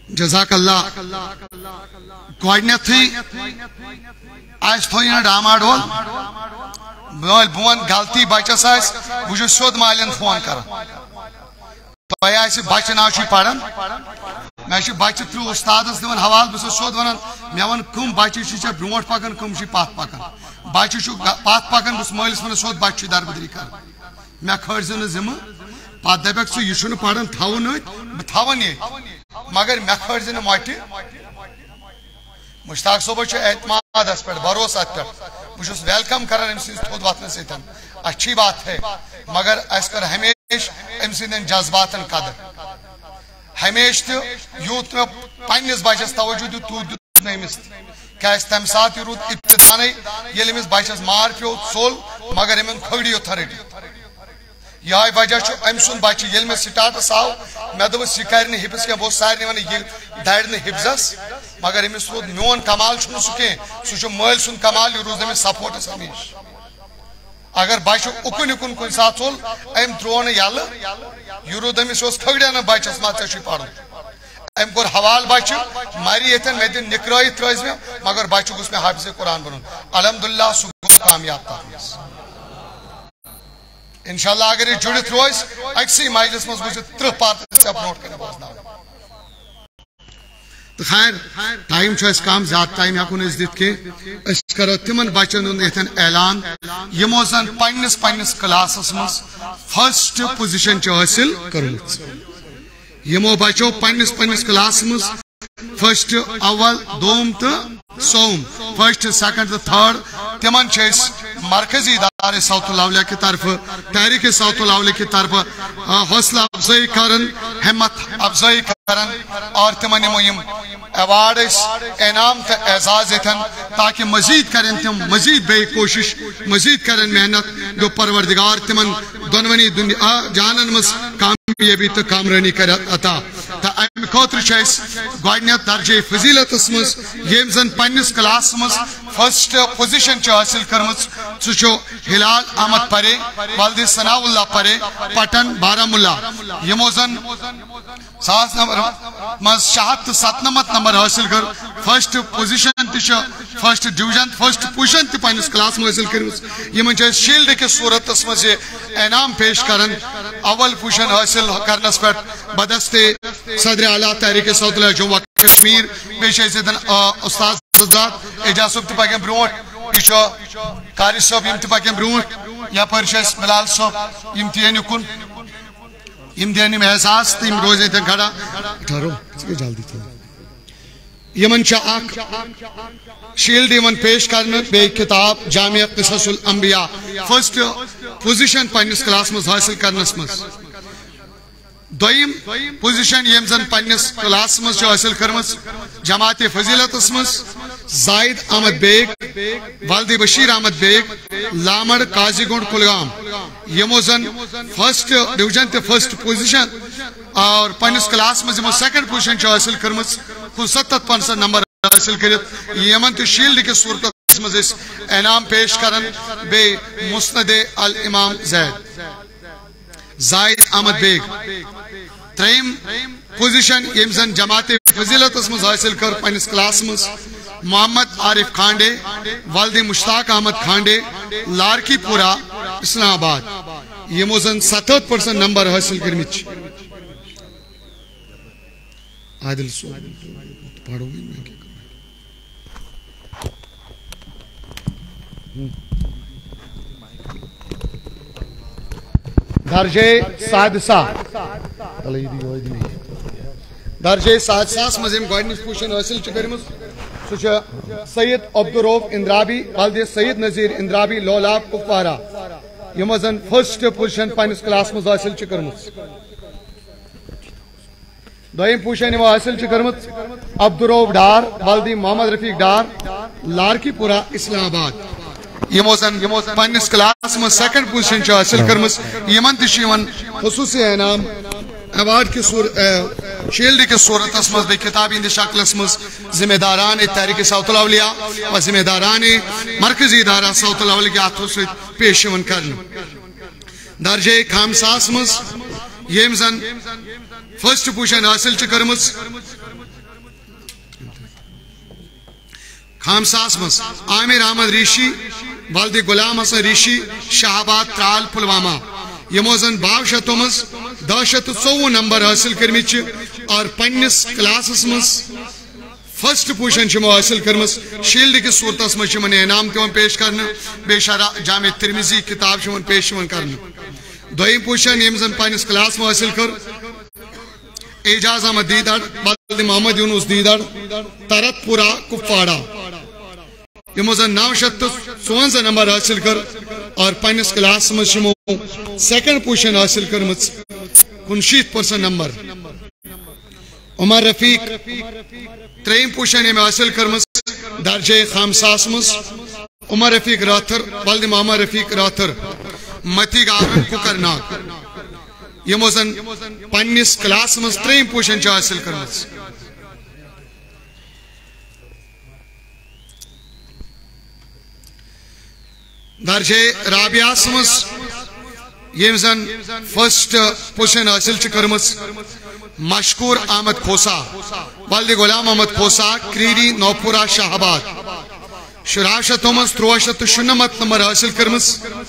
جزاک اللہ گۄڈنیٚتھٕے آسہِ تھوٚو ڈاما ڈول مٲلۍ بہٕ وَنہٕ غلطی بچس آسہِ بہٕ چھُس سیوٚد مالٮ۪ن فون کران تۄہہِ آسہِ بچہِ ناو چھُے پران مےٚ چھُ بچہِ ترٛوٗ اُستادس دِوان حوالہٕ بہٕ چھُس سیوٚد ونان مےٚ وَن کٕم بچہِ چھِ ژےٚ برونٛٹھ پکان کٕم چھِ پتھ پکان بچہِ چھُ پتھ پکان بہٕ چھُس مٲلِس ونان سیوٚد بچہِ چھُے دربٕدری کران مےٚ کھٲرزِ نہٕ ذِمہٕ پتہٕ دپکھ ژٕ یہِ چھُنہٕ پران تھاوُن أتۍ بہٕ تھاوان ییٚتہِ مگر مےٚ کھٲرزِ نہٕ مۄٹہِ مشتاق صٲبس چھُ اعتمادس پٮ۪ٹھ بھروسہٕ اتھ پٮ۪ٹھ بہٕ چھُس ویلکم کران أمۍ سٕنٛدِ تھوٚد وتھنہٕ سۭتۍ اچھی بات ہے مگر اسہِ کٔر ہمیشہِ أمۍ سٕنٛدٮ۪ن جذباتن قدر ہمیشہِ تہِ یوٗت مےٚ پننِس بچس توجہ دیُت تیوٗت دیُت نہٕ أمِس کیازِ تمہِ ساتہٕ یہِ روٗد ابتدانٕے ییٚلہِ أمِس بچس مار پیوٚو ژوٚل مگر أمۍ أنۍ کھٲڑی اوتھارٹی یہے وجہ چھُ أمۍ سُنٛد بچہِ ییٚلہِ مےٚ سٹاٹس آو مےٚ دوٚپُس یہِ کرِ نہٕ حفظ کینٛہہ بہٕ اوسُس سارنٕے ونان یہِ دارِ نہٕ حفظس مگر أمِس روٗد میون کمال چھُنہٕ سُہ کینٛہہ سُہ چھُ مٲلۍ سُنٛد کمال یہِ روٗز أمِس سپورٹس ہمیشہِ اگر بچہِ اُکُن یُکُن کُنہِ ساتہٕ ژوٚل أمۍ ترٛوو نہٕ یلہٕ یہِ روٗد أمِس یہِ اوس کھگڑیٚنہٕ بچس ما ژےٚ چھُے پرُن أمۍ کوٚر حوالہٕ بچہِ مری ییٚتٮ۪ن مےٚ دِنۍ نِکرٲیِتھ ترٛٲوزِ مےٚ مگر بچہِ گوٚژھ مےٚ حافظِ قرآن بنُن الحمدللہ سُہ گوٚو کامیاب تتھ منٛز انشاءاللہ اگر یہ جڑت روز اکسی مجلس مز گوٚژھ 30 پارٹس ژےٚ برونٛٹھ کنہِ بوزناوٕنۍ تو خیر ٹائم چھُ اَسہِ کم زیادٕ ٹائم ہٮ۪کو نہٕ أسۍ دِتھ کینٛہہ أسۍ کرو تِمن بچن ہُنٛد ییٚتٮ۪ن اعلان یِمو زن پننِس کلاسس منٛز فرسٹ پوزیشن چھِ حٲصِل کٔرمٕژ یِمو بچو پننِس کلاسس منٛز فرسٹ اول دوم تہٕ سوم فرسٹ سیکنڈ تہٕ تھٲرڈ تِمن چھِ أسۍ مرکزی ادارے صوت الاولیاء کی طرفہٕ تحریک صوت الاولیاء کی طرفہٕ حوصلہ افزائی کرن ہمت افزائی کرن اور تمن یِمو یِم ایوارڈ انعام تہٕ اعزاز ییٚتٮ۪ن تاکہ مزید کرن تم مزید بیٚیہِ کوشش مزید کرن محنت جو پروردگار تمن دۄنوٕنی دُنیا جہانن منٛز کامیٲبی تہٕ کامرٲنی کرِ عطا تہٕ امہِ خٲطرٕ چھِ أسۍ گۄڈنیٚتھ درجے فضیلتس منٛز ییٚمۍ زن پننِس کلاسس منٛز فرسٹ پوزیشن چھِ حٲصِل کٔرمٕژ سُہ چھُ ہلال احمد پرے والدِ ثناء اللہ پرے پٹن بارہمولہ یِمو زن 100 نمبر منٛز 697 نمبر حٲصِل کٔر فرسٹ پوزیشن تہِ چھِ فرسٹ ڈویژن فرسٹ پوزیشن تہِ پننِس کلاس منٛز حٲصِل کٔرمٕژ یِمن چھِ أسۍ شیٖلڈ کِس صوٗرتس منٛز یہِ انعام پیش کران اول پوزیشن حٲصِل کرنس پٮ۪ٹھ بدستے صدر اعلیٰ تحریک صوت الاولیاء جموں و کشمیر بیٚیہِ چھِ أسۍ ییٚتٮ۪ن استاد اعجاز صٲب تہِ پکن برونٛٹھ یہِ چھُ قاری صٲب یِم تہِ پکن برونٛٹھ یپٲرۍ چھِ أسۍ بلال صٲب یِم تہِ یِن یُکُن یِم دِن یِم احساس تہٕ یِم روزن ییٚتٮ۪ن کھڑا یِمن چھِ اکھ شیٖلڈ یِوان پیش کرنہٕ بیٚیہِ کِتاب جامع قصص الانبیاء فرسٹ پوزیشن پننِس کلاس منٛز حٲصِل کرنس منٛز دوٚیِم پوزیشن ییٚمۍ زن پننِس کلاسس منٛز چھِ حٲصِل کٔرمٕژ جماعتِ فضیلتس منٛز زاہد احمد بیگ والدِ بشیر احمد بیگ لامڑ قاضی گنڈ کُلگام یِمو زن فرسٹ ڈویژن تہٕ فرسٹ پوزیشن اور پننِس کلاس منٛز یِمو سیکنڈ پوزیشن چھِ حٲصِل کٔرمٕژ 75% نمبر حٲصِل کٔرِتھ یِمن تہِ شیٖلڈ کِس صوٗرتس منٛز أسۍ انعام پیش کران بیٚیہِ مسند الامام زاہد احمد بیگ ترٛیٚیِم پوزیشن ییٚمۍ زن جماعتِ فضیلتس منٛز حٲصِل کٔر پننِس کلاس منٛز محمد عارف کھانڈے والدِ مشتاق احمد کھانڈے لارکی پورہ اسلام آباد یِمو زن 67% نمبر حٲصِل کٔرمٕتۍ چھِ عادل صٲب پڑھو درجے سادسہ درجے سادساہس منٛز ییٚمۍ گۄڈنِچ پوزیشن حٲصِل چھِ کٔرمٕژ سُہ چھُ سید عبدالروف اندرابی والدِ سید نذیر اندرابی لولاب کپوارہ یِمو زن فرسٹ پوزیشن پننِس کلاس منٛز حٲصِل چھِ کٔرمٕژ دوٚیِم پوزیشن یِمو حٲصِل چھِ کٔرمٕژ عبدالروف ڈار والدِ محمد رفیق ڈار لارکی پورہ اسلام آباد یِمو زن پننِس کلاس منٛز سیکنڈ پوزیشن چھِ حٲصِل کٔرمٕژ یِمن تہِ چھِ یِوان خصوٗصی انعام ایوارڈ کِس شیٖلڈ کِس صوٗرتس منٛز بیٚیہِ کِتابہِ ہِنٛدِس شکلس منٛز ذمہ داران تحریک صوت الاولیاء و ذمہ داران مرکزی ادارہ صوت الاولیاء کے اتھو سۭتۍ پیش یِوان کرنہٕ درجے خامساہس منٛز ییٚمۍ زن فرسٹ پوزیشن حٲصِل چھِ کٔرمٕژ خامساس مس عامر احمد ریشی والد غلام حسن ریشی شہاباد ترال پلوامہ یمو زن 1200 مز 224 نمبر حاصل کرمت اور پنس کلاسس مز فرسٹ پوزیشن چمو حاصل کرمس شیلڈ کس صورتس مز چمن انعام تمن پیش کرنا بے شرح جامع ترمذی کتاب چمن پیش کرنا دویم پوزیشن یم زن پنس کلاس میں حاصل کر اعجاز احمد دیدار والد محمد یونس دیدار ترت پورا کپواڑہ یمو زن 954 نمبر حاصل کر اور پنس کلاس میں چمو سیکنڈ پوزیشن حاصل کرمت 59% نمبر عمر رفیق تریم پوزیشن میں حاصل کرمت درجہ خامساس مز عمر رفیق راتھر والد محمد رفیق راتھر متی گارن کوکرناگ یمو زن پنس کلاس مز تریم پوزیشن حاصل کرمت درجہ رابعہ مز یم زن فرسٹ پوزیشن حاصل کرمت مشکور احمد کھوسا والد غلام احمد کھوسا کریری نوپورہ شہاباد 1300 مز 396 نمبر حاصل کرمت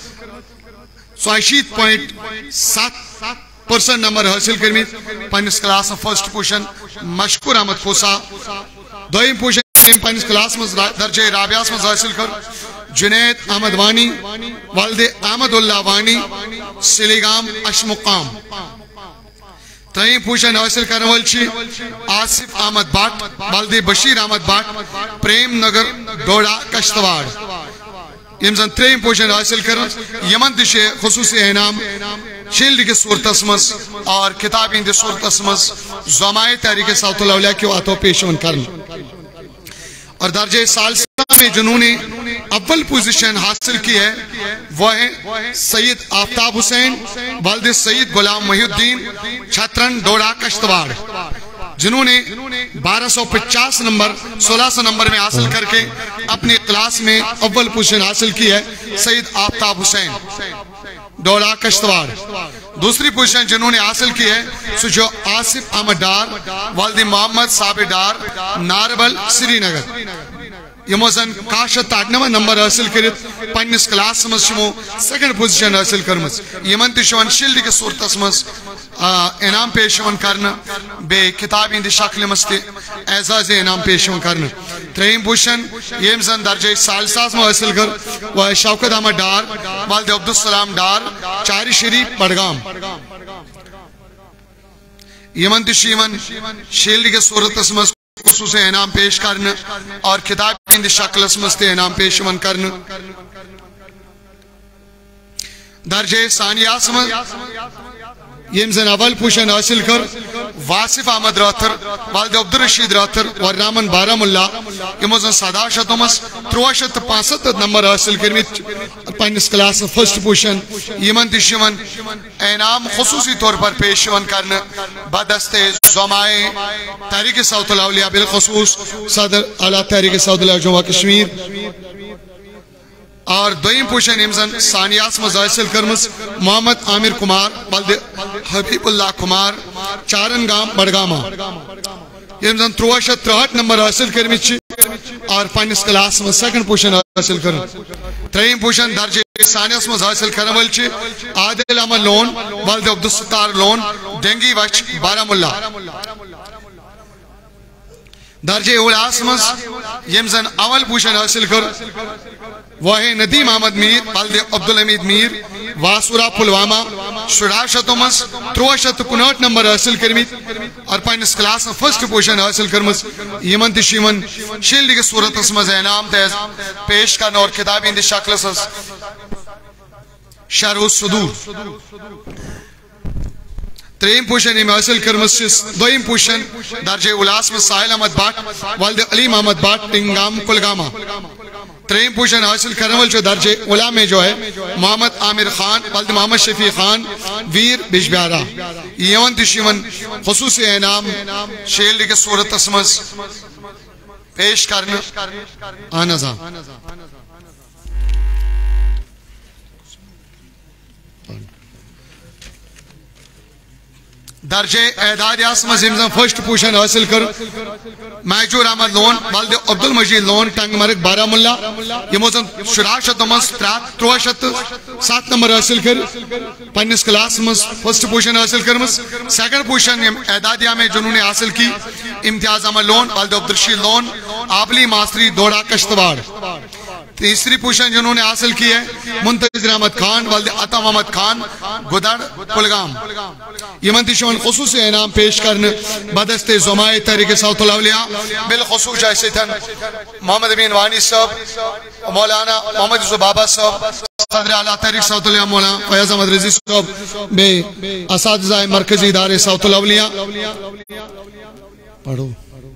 87.7% نمبر حاصل کرمت پنس class first position Mashkoor Ahmad کھوسا دویم پوزیشن پنس کلاس مز درجہ رابعہ مز حاصل کر جنید احمد وانی والد احمد اللہ وانی سلیگام اشمقام تریم پوزیشن حاصل کرنے والی آصف احمد بٹ والد بشیر احمد بٹ پریم نگر ڈوڑا کشتواڑ یم زن تریم پوزیشن حاصل کرن یمن تشے خصوصی انعام شیلڈ کے صورتس مز اور کتاب ہند صورتس مز زمائے تحریک ساؤتھ الاولیاء کی واتوں پیشون کرن اور درجہ ثالثہ میں جنہوں نے اول پوزیشن حاصل کی ہے وہ ہے سید آفتاب حسین والد سید غلام محی الدین چھترن ڈوڑا کشتواڑ جنہوں نے 1250 نمبر 1600 نمبر میں حاصل کر کے اپنی کلاس میں اول پوزیشن حاصل کی ہے سید آفتاب حسین ڈوڑا کشتواڑ دوسری پوزیشن جنہوں نے حاصل کی ہے سو جو آصف احمد ڈار والد محمد صابر ڈار ناربل سری نگر یمو زن 98 نمبر حاصل کرت پنس کلاس مز شمو سیکنڈ پوزیشن حاصل کرمت یمن تشون شیلڈ کے صورتس مز انعام پیشون کرنا بے کتاب ہند شکل مز اعزاز انعام پیشون کرنا تریم پوزیشن یم زن درجہ ثالثہ میں حاصل کر وہ شوکت احمد ڈار والد عبدالسلام ڈار چاری شریف بڑگام یمن تشون شیلڈ کے صورتس مز خصوص انعام پیش کرنا اور کتاب ہند شکل مست انعام پیشون کرنا درجہ ثانیہ مز یم زن اول پوزیشن حاصل کر واصف احمد راتھر والد عبدالرشید راتھر ورنامن بارم اللہ یمو زن 700 مز 365 نمبر حاصل کرمت پنس کلاس فرسٹ پوزیشن یمن تشون انعام خصوصی طور پر پیشون کرنا بدست زمائے تحریک ساؤتھ الاولیاء بالخصوص صدر اعلیٰ تحریک ساؤتھ الاولیاء جموں کشمیر اور دویم پوزیشن یم زن ثانیاس مز حاصل کرمس محمد عامر کمار والد حبیب اللہ کمار چارن گام بڑگامہ یم زن 363 نمبر حاصل کرمت اور پنس کلاس مز سیکنڈ پوزیشن حاصل کرن تریم پوزیشن درجہ ثانیس مز حاصل کرن وال عادل احمد لون والد عبدالستار لون ڈینگی وچ بارم اللہ درجہ اولاس مز یم زن اول پوزیشن حاصل کر وہ ہے ندیم احمد میر والد عبدالحمید میر واسورہ پلوامہ 1300 مز 359 نمبر حاصل کرمت اور پنس کلاس فرسٹ پوزیشن حاصل کرمت یمن تشیمن شیلڈ کے صورت مز انعام پیش کرنا اور کتاب ہند شکل شرح الصدور تریم پوزیشن میں حاصل کرمت دویم پوزیشن درجہ اولاس میں ساحل احمد بٹ والد علیم احمد بٹ ٹنگام کلگامہ تریم پوزیشن حاصل کرنے والے درجہ اولا میں جو ہے محمد عامر خان والد محمد شفیع خان ویر بجبیارہ یمن تشیمن خصوصی انعام شیلڈ کے صورت اسمز پیش کرنا آنازا درجہ اعداد یاسمہ زمزم فرسٹ پوزیشن حاصل کر محجور احمد لون والد عبدالمجید لون ٹنگ مرگ بارہمولہ یمو زن 1307 نمبر حاصل کر پنس کلاس مز فرسٹ پوزیشن حاصل کرمس سیکنڈ پوزیشن اعدادیہ میں جنہوں نے حاصل کی امتیاز احمد لون والد عبدالرشید لون آبلی ماستری دوڑا کشتواڑ تیسری پوزیشن جنہوں نے حاصل کی ہے منتظر احمد خان والد عطا محمد خان گدڑ کلگام یمن تشون خصوصی انعام پیش کرنے بدست زمائے تحریک ساؤتھ الاولیاء بالخصوص جیسے تھن محمد امین وانی صاحب مولانا محمد یوسف بابا صاحب صدر اعلیٰ تحریک ساؤتھ الاولیاء مولانا فیاض احمد رضی صاحب بے اساتذہ مرکزی ادارے ساؤتھ الاولیاء پڑھو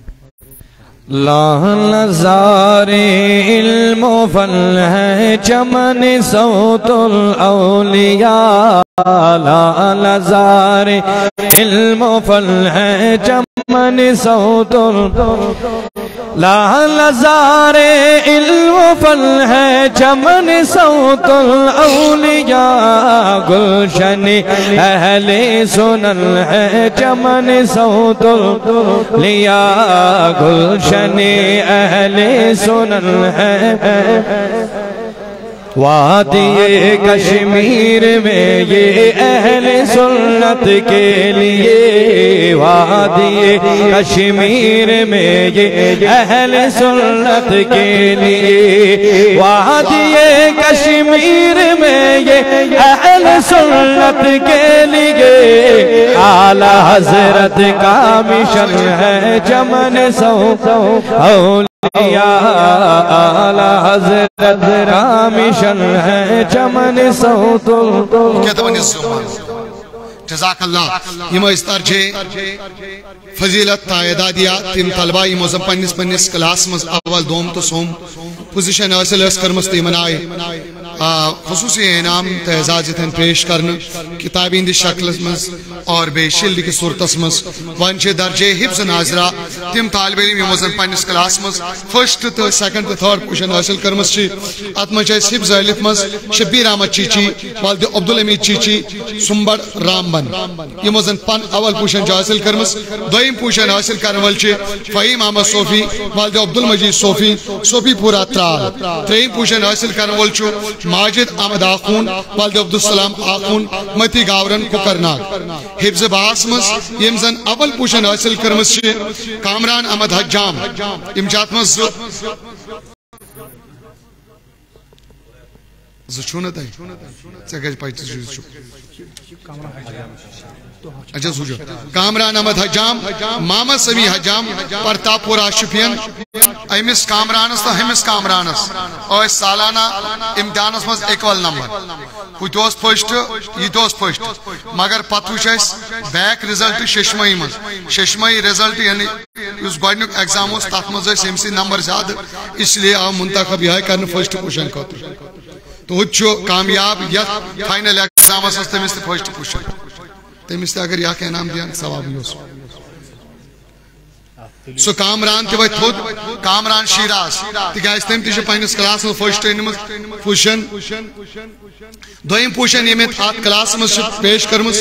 لا نظار علم و فن ہے چمن صوت الاولیاء لا نظار علم و فن ہے چمن صوت لا نظار علم و فن ہے چمن صوت الاولیاء گلشن اہل سنن ہے چمن صوت الاولیاء گلشن اہل سنن ہے وادی کشمیر میں یہ اہل سنت کے لیے وادی کشمیر میں یہ اہل سنت کے لیے وادی کشمیر میں یہ اہل سنت کے لیے اعلی حضرت کا مشن ہے چمن صوت اعلی حضرت رامشن ہے چمن صوت جزاک اللہ یہ مستر جے فضیلت اعدادیہ تم طلبہ یہ موزم پنس کلاس مز اول دوم تو سوم پوزیشن حاصل اس کرمس تیمن آئے خصوصی انعام اعزاز تن پیش کرنے کتابی اندی شکل مز اور بے شلد کی صورتس مز وانچے درجے حفظ ناظرہ تم طالب علم یہ موزم پنس کلاس مز فرسٹ تو سیکنڈ تو تھرڈ پوزیشن حاصل کرمس چی اتمہ چاہیس حفظ علف مز شبیر احمد چیچی والد عبدالحمید چیچی سنبڑ رامبن یہ موزن پن اول پوزیشن حاصل کرمس دویم پوزیشن حاصل کرنے والچے فہیم احمد صوفی والد عبدالمجید صوفی پورا ترال تریم پوزیشن حاصل کرنے والچو ماجد احمد آخون والد عبدالسلام آخون متی گاورن ککرناک حفظ باس مز یمزن اول پوزیشن حاصل کرمس چے کامران احمد حجام امجات مز زچونت ہے سگج پائچ زچو اچھا سوچو کامران احمد حجام محمد سمی حجام پرتاپورہ شپین ایمس کامرانس تو ہمس کامرانس اور سالانہ امتحانس مز ایکول نمبر کوئی توس پھشت یہ توس پھشت مگر پتو چیس بیک ریزلٹ ششمائی مز ششمائی ریزلٹ یعنی اس گوڑنک ایگزام اس تاک مز سمسی نمبر زیادہ اس لیے آپ منتخب یہ کرنے فرسٹ پوزیشن کرتے تو ہچو کامیاب یا فائنل ایگزام اس تمس تے فرسٹ پوزیشن تمس تے اگر یا کہ انعام دیا ثواب ہی ہو سو کامران تے وقت خود کامران شیراز تکیس تم تیجے پائنس کلاس میں فرسٹ پوزیشن دویم پوزیشن یہ میں تھات کلاس میں پیش کرمس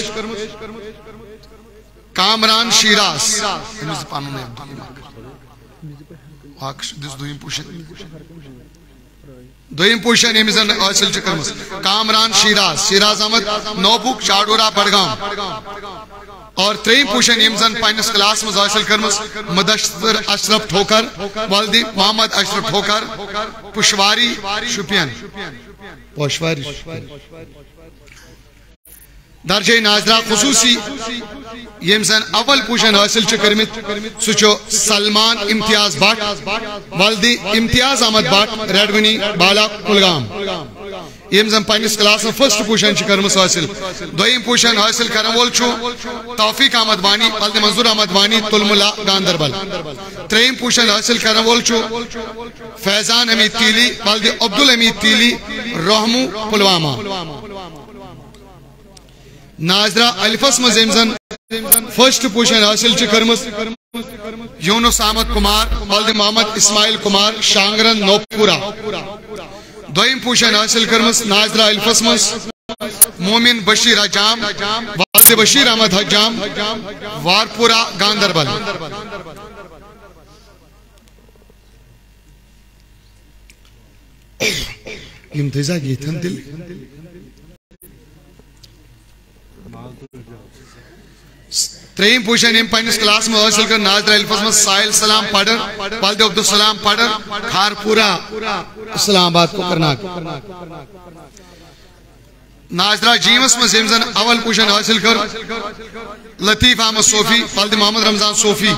کامران شیراز تمس پانو میں دس دویم پوزیشن دویم پوزیشن یہ مزن حاصل چکرمس کامران شیراز احمد نوبوک چاڑورا بڑگام اور تریم پوزیشن یہ مزن پائنس کلاس میں حاصل کرمس مدشتر اشرف ٹھوکر والدی محمد اشرف ٹھوکر پشواری شپین پشواری درجہ ناظرہ خصوصی یہ مزن اول پوزیشن حاصل چکرمت سوچو سلمان امتیاز بٹ والدی امتیاز احمد بٹ ریڈونی بالا کلگام یہ مزن پانیس کلاس میں فرسٹ پوزیشن چکرمس حاصل دویم پوزیشن حاصل کرن وول چھو توفیق احمد وانی والدی منظور احمد وانی تلملا گاندربل تریم پوزیشن حاصل کرن وول چھو فیضان امید تیلی والدی عبدالحمید تیلی رحمو پلوامہ ناظرہ الفس مزیمزن فرسٹ پوزیشن حاصل چکرمس یونس احمد کمار والد محمد اسماعیل کمار شانگرن نوپورا دویم پوزیشن حاصل کرمس ناظرہ الفس مز مومن بشیر حجام والد بشیر احمد حجام وارپورا گاندربل یم تھزا یتھن دل تریم پوزیشن یم پنس کلاس میں حاصل کر ناظرہ الفظ میں سائل سلام پڑھر والد عبدالسلام پڑھر کھارپورہ اسلام آباد کو کرناک ناظرہ جیمس میں زمزن اول پوزیشن حاصل کر لطیف احمد صوفی والد محمد رمضان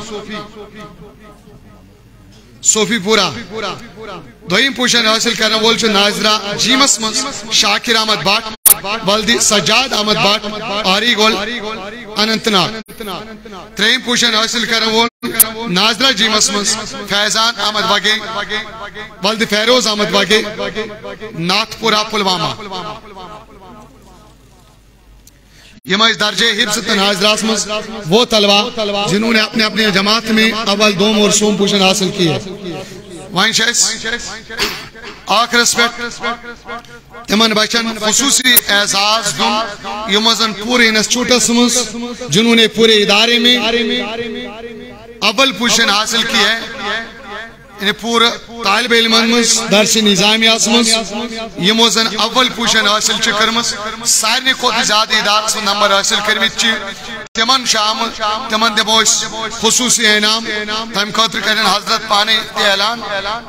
صوفی پورا دویم پوزیشن حاصل کرنا وول چھ ناظرہ جیمس میں شاکر احمد بٹ والد سجاد احمد بٹ آری گول اننت ناگ تریم پوزیشن حاصل کرنا وول ناظرہ جیمس میں فیضان احمد وگے والد فیروز احمد وگے ناتھ پورا پلوامہ یہ اس درجہ حفظ حاضرات میں وہ طلبہ جنہوں نے اپنے اپنے جماعت میں اول دوم اور سوم پوزیشن حاصل کی ہے وائن شیس آخرس پہ تمن بچن خصوصی اعزاز دن یمزن پورے انسٹیٹیوٹس میں جنہوں نے پورے ادارے میں اول پوزیشن حاصل کی ہے یعنی پورا طالب علمان مز درس نظامیات مز یمو زن اول پوزیشن حاصل کرمس سارے کھوتہ زیادہ ادارس میں نمبر حاصل کرمت تمن شامل تمن دمو خصوصی انعام تم خاطر کرن حضرت پانے اعلان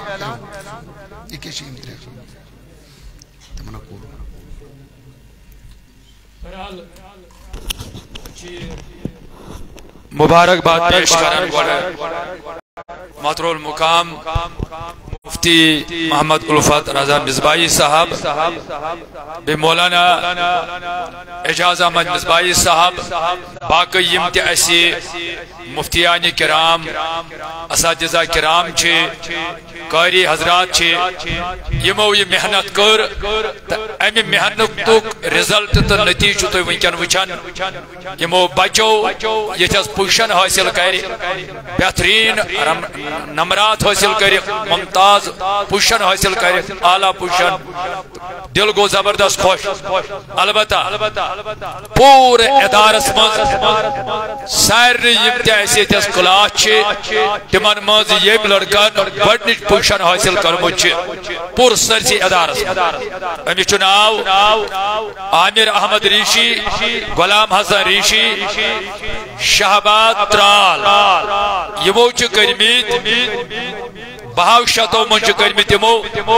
مبارکباد پیش کرن محترم المقام مفتی محمد الفت رضا مصباحی صاحب بے مولانا اعجاز احمد مصباحی صاحب باقی یم تہ اسی مفتیان کرام اساتذہ کرام قاری حضرات یمو یہ محنت کر امی محنت رزلٹ تو نتیجہ تو ونکن وچان یمو بچو یہ پوزیشن حاصل کر بہترین نمرات حاصل کر ممتاز پوزیشن حاصل کر اعلیٰ پوزیشن دل گو زبردست خوش البتہ پورے ادارس مز سارے یم تہ اس کلاس تمن مز یم لڑکن گۄڈنِچ پوزیشن حاصل کرمت پور سرسی ادارس امس ناو عامر احمد ریشی غلام حسن ریشی شہباد ترال یمو کرمت 1200 من کرمت یمو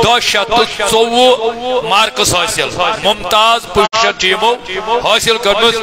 224 مارکس حاصل ممتاز پوزیشن یمو حاصل کرمت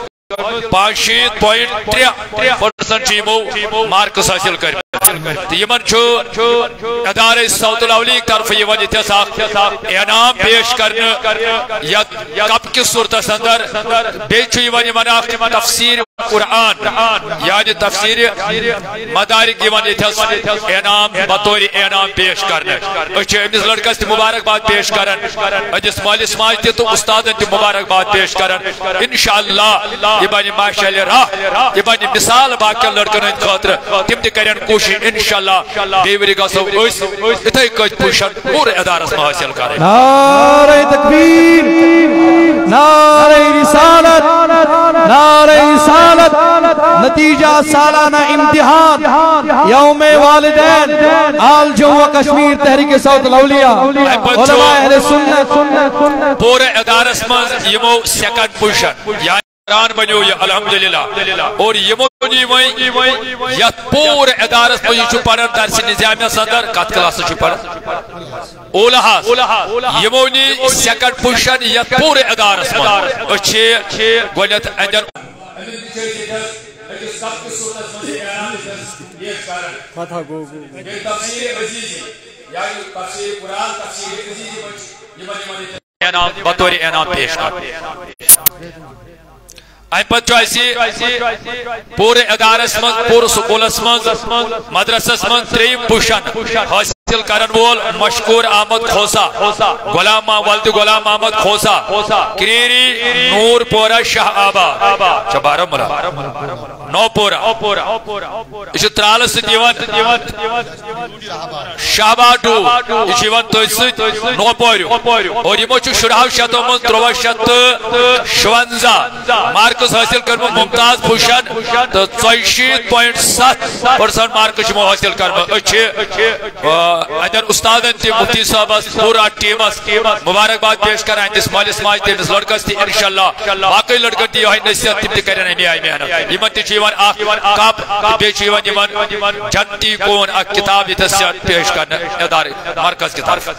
65.3% یمو مارکس حاصل کرمت یمن ادارہ صوت الاولیاء طرف انعام پیش کرنے کپ کس صورتس اندر بیمن تفسیر قرآن یعنی تفسیر مدارک انعام بطور انعام پیش کرنے امس لڑکس تہ مبارکباد پیش کرن امس مالس ماج تہ تو استادن تہ مبارکباد پیش کرن انشاءاللہ یہ بنی ماشاءاللہ راہ یہ بنی مثال باقی لڑکن ہند خاطر تم تہ کرن کوشش انشاءاللہ بیوری گژھو اتھے کچھ پوزیشن پورے ادارس میں حاصل کریں نعرہ تکبیر نعرہ رسالت نعرہ رسالت نتیجہ سالانہ امتحان یوم والدین آل جموں و کشمیر تحریک صوت الاولیاء علماء اہل سنت پورے ادارس میں یمو سیکنڈ پوزیشن قرآن بنیو یہ الحمدللہ اور یمو یت پورے ادارس میں پڑھن درس نظامیہ صدر کت کلاس پڑھن اولہاس یمونی سیکنڈ پوزیشن یت پورے ادارس میں اچھے گوڑیت اندر فتح گو بطور انعام پیش کر پورے ادارس من پور سکولس من مدرسس من تریم پوزیشن حاصل کرن وول مشکور احمد کھوسا غلام والد غلام احمد کھوسا کریری نور پورہ شاہ آباد چبارہ ملا نو پورہ یہ ترالس شہباڈو یہ تھی نو پوریو اور یہ 1756 مارکس حاصل کرم ممتاز پوزیشن تو 64.7% مارکس حاصل کرم ادر استادن تی مفتی صاحبس پورا ٹیمس مبارکباد پیش کران اندس مالس ماج تمس لڑکس تی انشاءاللہ باقی لڑکن تی یہ نصیحت تم تی کرن امی آئی محنت یمن تی چیون اخ کپ بی چیون یمن جنتی کون اخ کتاب یہ نصیحت پیش کرن ادارے مرکز کی طرف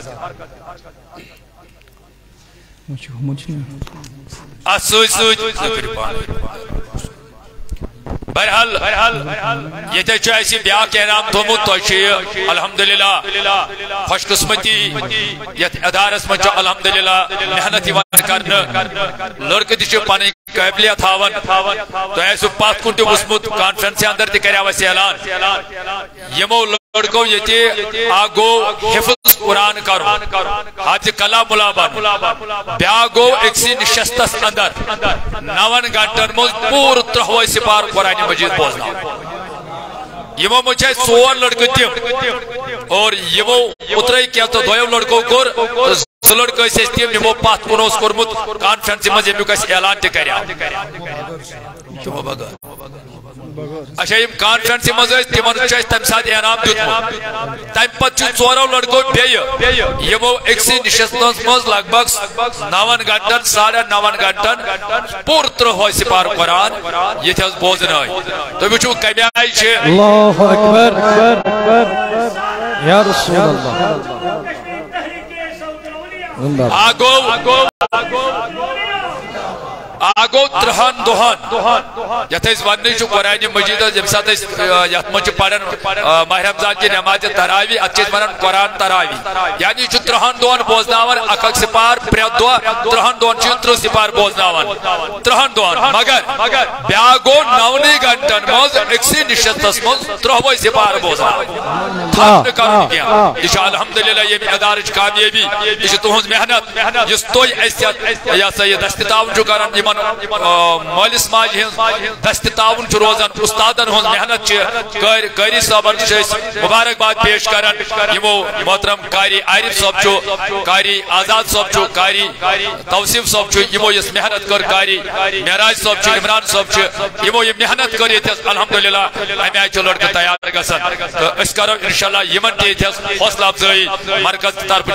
بہرحال یہ ایسی بیاہ کے انعام تھومت تو الحمدللہ خوش قسمتی یت ادارس من الحمدللہ محنت کرنا لڑکہ تہ پنی قابلیت ہاون تو ایسو پات کن تہ وسمت کانفرنس اندر تہ کریا ویسے اعلان یمو لڑکو یہ آگو حفظ قرآن کرو حاجی کلام ملابن بیا گو اکسی نشستس اندر 9 گھنٹن مز پور 30 سپار قرآن مجید بوزنا یمو مجھے 4 لڑکے تم اور یمو اترائی کیا تو دویم لڑکو کور زٕ لڑکے ٲسۍ تم یمو پتھ کُن اوس کوٚرمُت کانفرنس منٛز ییٚمیُک اَسہِ اعلان تہِ کریا اچھا یم کانفرنس مز تمن تمہ سات انعام دیتمت تمہ پتہ 4 لڑکو یمو اکسی نشستس مز لگ بھگ 9 گھنٹن 9.5 گھنٹن پور 30 سپار قرآن یہ بوزن آئی تو وچو کمی آئی اللہ اکبر یا رسول اللہ آگو 30 دہن یت ون قرآن مجید یم سات یت من پڑھن ماہ رمضان کی نماز تراوی ات ونان قرآن تراوی یعنی 30 دہن بوزناون اک سپار پریت دہ 30 دہن 30 سپار بوزناون 30 دہن مگر بیا گو 9 گھنٹن مز اکسی نشستس مز 30 سپار بوزناون تھک کرن کیا یہ الحمدللہ یہ ادارچ کامیابی یہ تہذ محنت اس تھی یہ سا یہ دست تعاون کران مالس ماج دست تعاون روزان استادن ہز محنت قاری صاحبن مبارکباد پیش کران یمو محترم قاری عارف صاحب قاری آزاد صاحب قاری توصیف صاحب یمو اس محنت کر قاری معراج صاحب عمران صاحب یمو یہ محنت کر الحمدللہ امی آئی لڑکہ تیار گسان تو اس کرو انشاءاللہ یمن تہ حوصلہ افزائی مرکز طرف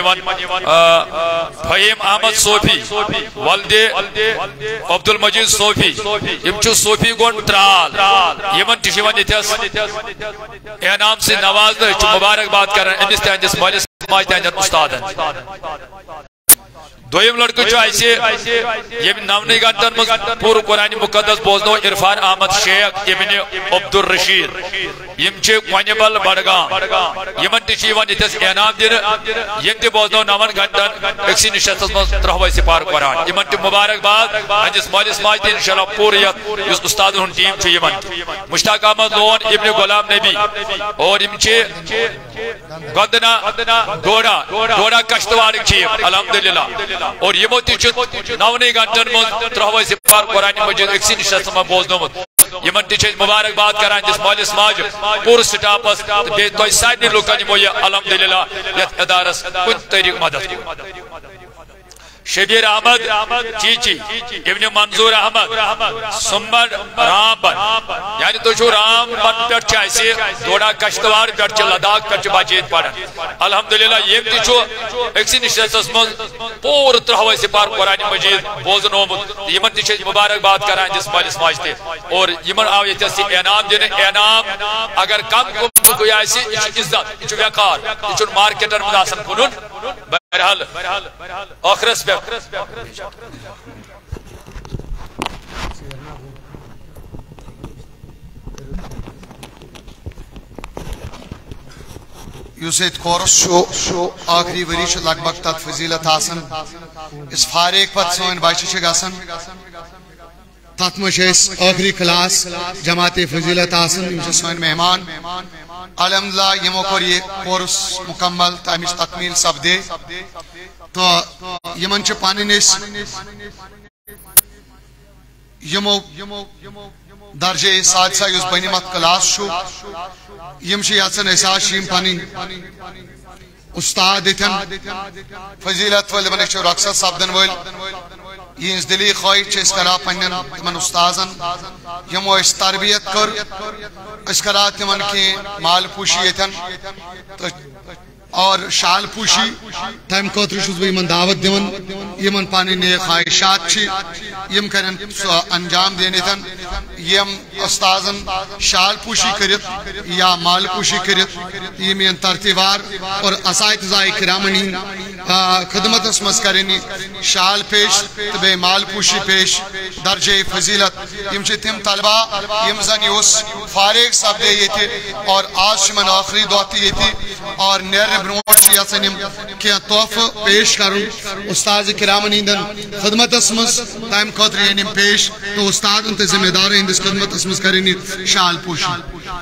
فہیم احمد صوفی ولد عبد المجید صوفی صوفی گون ترال یمن انعام سے نواز مبارکباد کران امس تہندس مالس ماج تہندن استادن دویم لڑکہ یم 9 گھنٹن مز پور قرآن مقدس بوزنو عرفان احمد شیخ ابن عبد الرشید یم کونبل بڑگام یمن تہ انعام دن یم تہ بوزنو 9 گھنٹن اکسی نشستس مز 30 سپار قرآن یمن تہ مبارکباد ہندس مالس ماج تہ انشاءاللہ پور یت استاد ہن ٹیم یمن مشتاق احمد لون ابن غلام نبی اور یم گندنا ڈوڈا کشتواڑ الحمدللہ اور یمو تہ 9 گھنٹن مز 30 سپار قرآن مجید اکسی نشست مز بوزنومت یمن تہ مبارکباد کران جس مالس ماج پور سٹاپس بے تو سارے لوکن یمو یہ الحمدللہ یت ادارس کن طریق مدد شبیر احمد چیچی ابن منظور احمد سمبر رام بن یعنی تو رام بن پر ڈوڈا کشتوار پر لداخ پر بچیت پڑھن الحمدللہ یم تہ اکسی نشستس من پور 30 سپار قرآن مجید بوزنومت یمن تہ مبارکباد کران جس مالس ماج تہ اور یمن آو یہ انعام دن انعام اگر کم کوئی آسی یہ عزت یہ وقار یہ مارکیٹن من آسان کنن بہرحال آخرس پہ اس کورس آخری وری لگ بھگ تک فضیلت آسان اس فاریق پت سن بچہ گسان تت مجھ آخری کلاس جماعت فضیلت آسان سن مہمان الحمدللہ یمو کور یہ کورس مکمل تمچ تکمیل سپدے تو یمن پن یمو درجہ سادسہ اس بنمت کلاس یم یژھان یم پن استاد یتن فضیلت ول رخصت سپدن ول یہ دلی خواہش اس کرا پنن تمن استاذن یمو اس تربیت کر اس کرا تمن کی مال پوشی یتن اور شال پوشی تم خاطر چھس بہ یمن دعوت دیون یمن پانی نیک خواہشات چھ یم کرن انجام دینتن یم استاذن شال پوشی کرت یا مال پوشی کرت یم ترتیبار اور اساتذہ کرامن خدمت مز کرنی شال پیش تو بے مال پوشی پیش درجہ فضیلت یم تم طلبہ یم زن اس فارغ سپدے یہ اور آج من آخری دہ تہ اور نیر برونٹ یژن کی تحفہ پیش کرن استاد کرامن ہندن خدمت مز تم خاطر یم پیش تو استاد تو ذمہ دار ہندس خدمت مز کرنی شال پوشی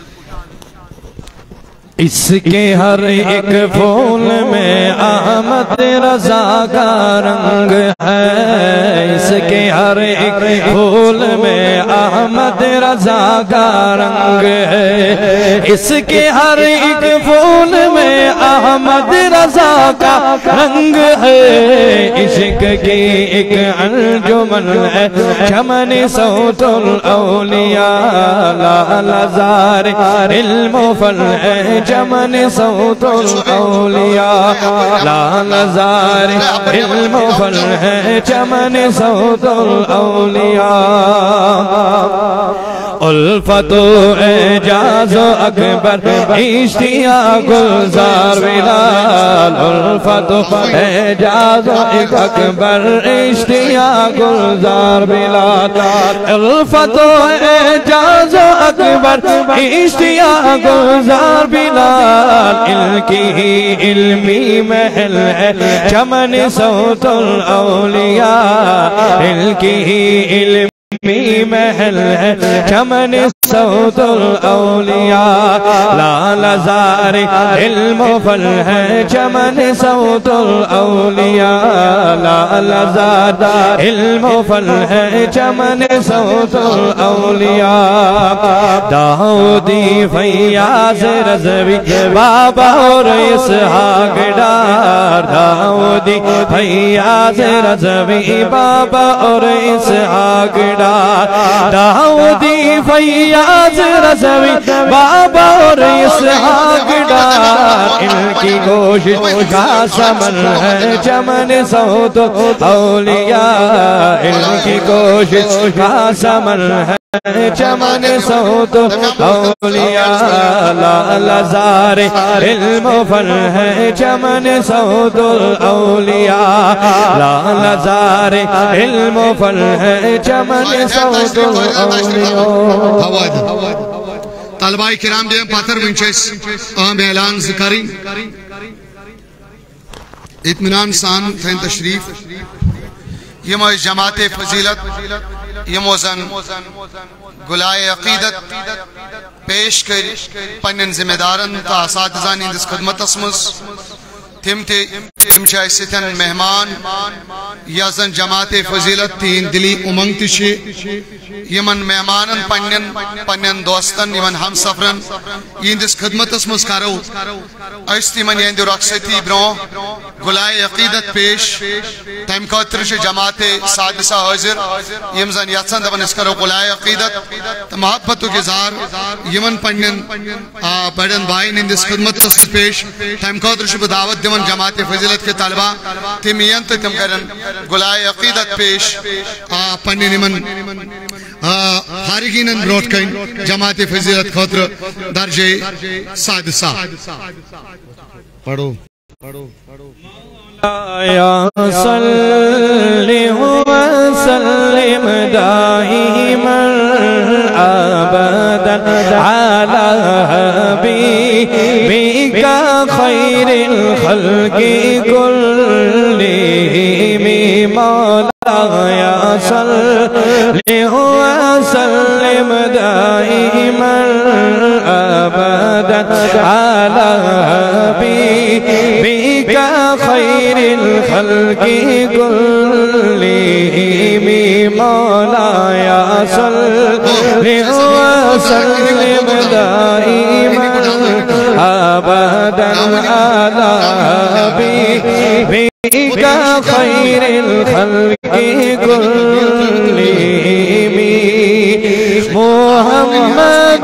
اس کے ہر ایک پھول میں احمد رضا کا رنگ ہے اس کے ہر ایک پھول میں احمد رضا کا رنگ ہے اس کے ہر ایک پھول میں احمد رضا کا رنگ ہے عشق کی ایک انجمن ہے چمن صوت الاولیاء لا زار علم و فن ہے چمن صوت الاولیاء لا نظار علم و فن ہے چمن صوت الاولیاء الفت و اعجاز و اکبر اشتیاق گلزار بلال الفت و اعجاز و اکبر اشتیاق گلزار بلال الفت و اعجاز و اکبر اشتیاق گلزار بلال ان کی علمی محل ہے چمن صوت الاولیاء ان کی علمی محل ہے چمن صوت الاولیاء لا نظار علم و فن ہے چمن صوت الاولیاء لا نظار علم و فن ہے چمن صوت الاولیاء داؤدی فیاض رضوی بابا اور اسحاق ڈار داؤدی فیاض رضوی بابا اور اسحاق ڈار داؤدی فیاض رضوی بابا اور اسحاق ڈار ان کی کوشش کا ثمر ہے چمن صوت اولیاء ان کی کوشش کا ثمر ہے چمن صوت اولیاء لا لزار علم و فن ہے چمن صوت الاولیاء لا لزار علم و فن ہے چمن صوت الاولیاء طلبہ کرام دیم پاتر ونچس اہم اعلان ذکری اطمینان سان تھین تشریف یم جماعت فضیلت یمو زن گلائے عقیدت پیش کر پنن ذمہ دارن تا اساتذان ہندس خدمت مز تم ستن مہمان یا زن جماعت فضیلت تین دلی امنگ تشی یمن مہمانن پنن دوستن یمن ہم سفرن یہندس خدمت مز کرو اس تیمن یہند رخصتی برو گلائے عقیدت پیش تم خاطر جماعت سادسہ حاضر یم زن یژھان دپان اس کرو گلائے عقیدت محبت و گزار یمن پنن بڑن بائن ہندس خدمت پیش تم خاطر دعوت دیون جماعت فضیلت کے طالبہ تم ین تو تم کرن گلائے عقیدت پیش پنن یمن خارجین بروٹ کن جماعت فضیلت خاطر درجہ سادسہ پڑھو یا صلی وسلم دائما ابدا علی حبیبک خیر الخلق کلہم مولا یا صلی وسلم دائما ابدا علی حبیبک خیر الخلق کلہم مولا یا صلی وسلم دائما ابدا علی حبیبک خیر الخلق کلہم محمد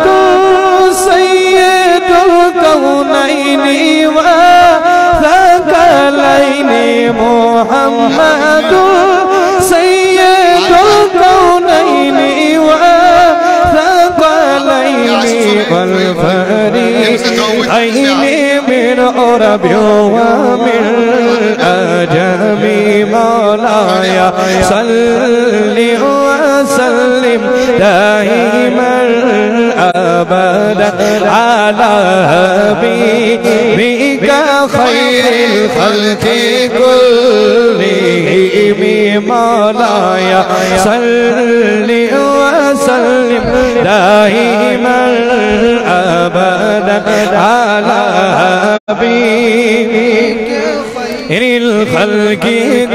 سید الکونین والثقلین محمد سید الکونین والثقلین والفریقین من عرب ومن عجم مولاي صل وسلم دائما أبدا على حبيبك خير الخلق كلهم مولاي صل وسلم دائما أبدا على حبيبك الخلق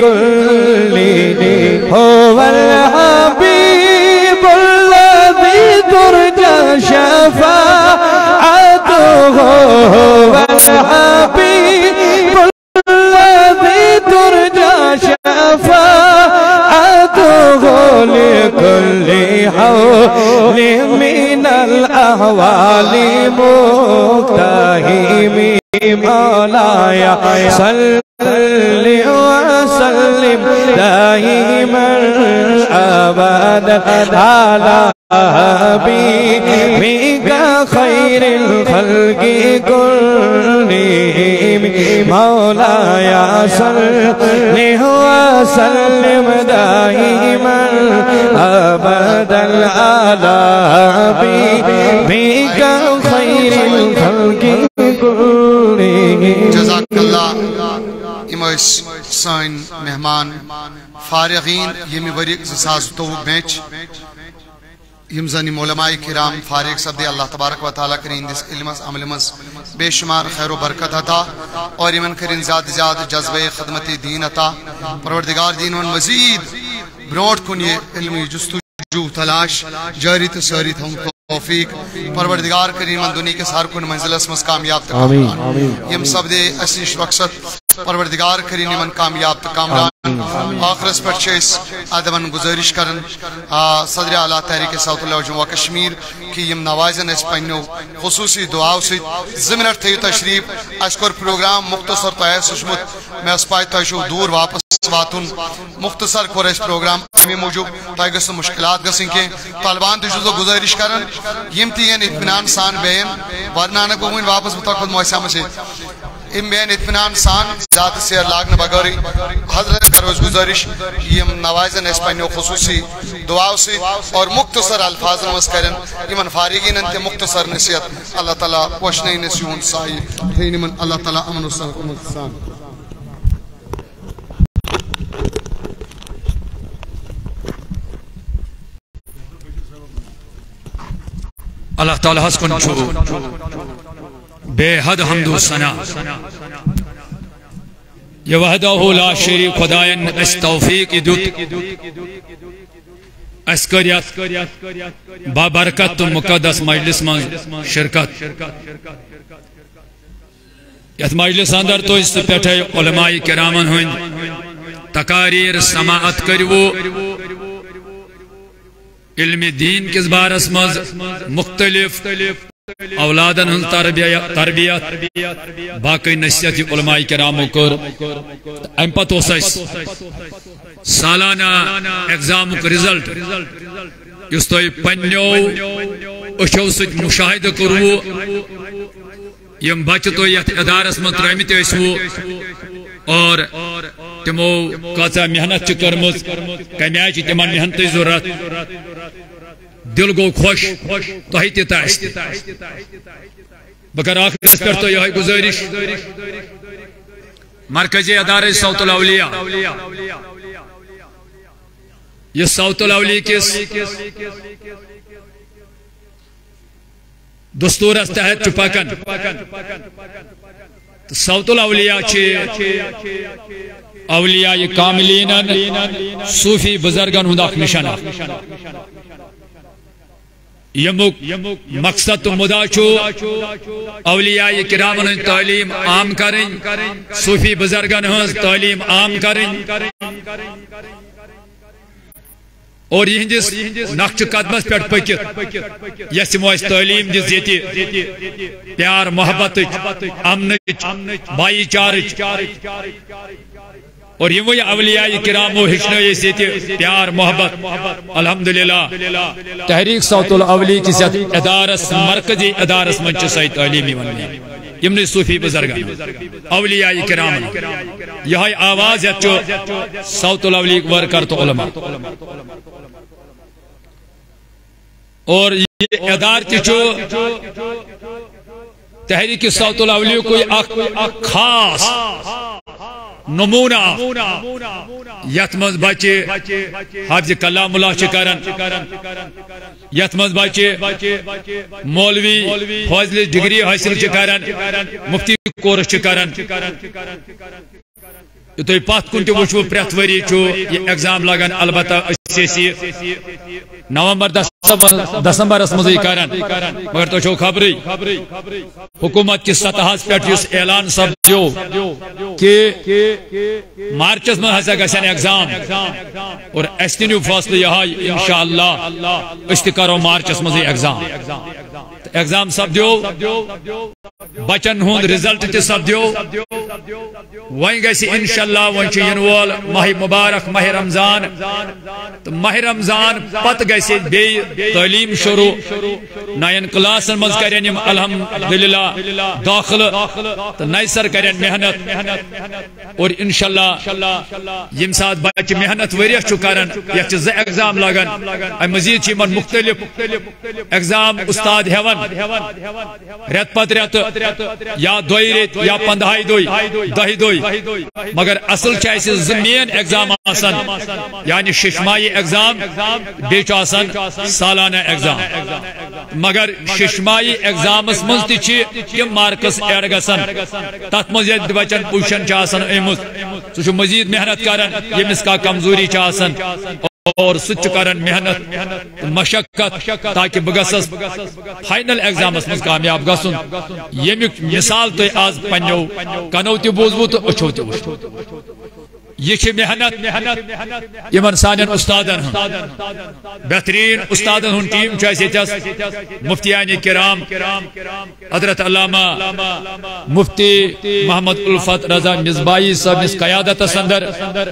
كلهم هو الحبيب الذي ترجى شفاعته هو الحبيب الذي ترجى شفاعته لكل حول من الأهوال مقتحم مولاي صل وسلم دائما أبدا على حبيبك خير الخلق كلهم مولاي صل وسلم دائما أبدا على حبيبك خير الخلق كلهم. جزاک اللہ. سان مہمان فارغین یمی ورق 2022 بیچ یم زن علماء کرام فارغ سپدے اللہ تبارک و تعالیٰ کریں دس علمس عمل مز بے شمار خیر و برکت عطا اور یمن کریں زیادہ زیادہ جذبہ خدمت دین عطا. پروردگار دین و مزید برونٹ کن یہ علمی جستجو تلاش جاری تساری تھوں توفیق. پروردگار کریم دنیا کے سار کن منزل اسمس کامیاب تکامران یم سپدے اسیش رقصت پروردگار کریم من کامیاب تکامران. آخرس پر چیس ادبن گزارش کرن صدر اعلیٰ تحریک صوت اللہ جموں کشمیر کی یم نوازن اس پنو خصوصی دعاؤں سے زمینر تھیو تشریف اشکر پروگرام مختصر تو ہے سشمت میں اس پائی تشو دور واپس واتن مختصر کور اس پروگرام امی موجود تائی گس مشکلات گسن کے طالبان تجھو گزارش کرن یم تین اطمینان سان بین ورنانہ کو واپس بتاقت موسیٰ سے ام بین اطمینان سان ذات سیر لاغن بگاری حضرت کروز گزارش یم نوازن اس پنیو خصوصی دعاؤں سے اور مختصر الفاظ نمس کرن یمن فارغین انت مختصر نصیحت اللہ تعالیٰ پوشنی نسیون سائی تھین من اللہ تعالیٰ امن و سان. اللہ تعالیٰ حس کن چھو بے حد حمد و ثنا یہ وحدہ لا شریک خدایان اس توفیق دیت اس کریت بابرکت و مقدس مجلس من شرکت. یت مجلس اندر تو اس پیٹھے علماء کرامن ہوئن تقاریر سماعت کریو علم دین کس بارس مز مختلف اولادن ہن تربیت باقی نصیحت علماء کرامو کر ام پتہ سالانہ ایگزام کا رزلٹ اس تو پنیو اچھو ست مشاہدہ کرو یم بچہ تو یت ادارس من ترمت اسو اور تمو کچا محنت کرمز کمی تمہ محنت ضرورت دل گو خوش تہ تس بہ کر آخرس پہ تو یہ گزارش مرکزی ادارہ صوت الاولیاء یہ صوت الاولیاء کس دستورس تحت پکان صوت الاولیاء اولیاء کاملین صوفی بزرگن ہند اخ نشانہ یمک مقصد تو مدعا چھو اولیاء کرامن ہند تعلیم عام کریں صوفی بزرگن ہند تعلیم عام کریں اور یہندس نقش قدمس پہ پکت یس یمو تعلیم دس یہ پیار محبت امن بائی چارچ اور یہ اولیاء کرامو ہچنس یہ پیار محبت الحمدللہ تحریک صوت الاولی کس ادارس مرکزی ادارس من سی تعلیمی ون یمن صوفی بزرگ اولیاء کرام یہ آواز صوت الاولی ورکر تو علماء اور یہ ادار تحریک صوت الاولی کوئی خاص نمونہ یت مز بچے حافظ کلام اللہ کرن یت مز بچے مولوی فاضل ڈگری حاصل کرن مفتی کورس کرن تھی پت کن تچو پریت وری یہ ایگزام لگان البتہ نومبر دسمبرس مزے کران مگر تو چھو خبری حکومت کی سطح پہ اعلان سپدو کہ مارچس من ہسا گھن ایگزام اور اس تہ نیو فاصلہ یہ انشاءاللہ اس تہ کرو مارچس مزے ایگزام سپدو بچن ہند رزلٹ تہ سپدو ون گھ انشاءاللہ ون ین وول ماہ مبارک ماہ رمضان تو ماہ رمضان پتہ گھ تعلیم شروع نین کلاسن مز کرن الحمدللہ داخل تو نئی سر کرن محنت اور انشاءاللہ یم سات بچہ محنت وریس کران یہ ز ایگزام لگان ام مزید من مختلف ایگزام استاد ریت پتہ ریت یا دوئی ریت یا 15 دوئی مگر اصل مین ایگزام آسان یعنی ششمائی ایگزام بیچ آسان سالانہ ایگزام مگر ششمائی ایگزامس من تہ مارکس ایڈ گسان تت مز بچن پوزیشن آسان امت سہ مزید محنت کران یمس کا کمزوری آسان اور سچ کرن محنت مشقت تاکہ بگسس فائنل ایگزامس مز کامیاب گسن یمیک مثال تو آز پنو کنو تہ بوزو تو اچھو تہ وچھو یہ محنت یمن سان استادن بہترین استادن ہن ٹیم چاہیے مفتیان کرام حضرت علامہ مفتی محمد الفت رضا مصباحی صاحب اس قیادت اندر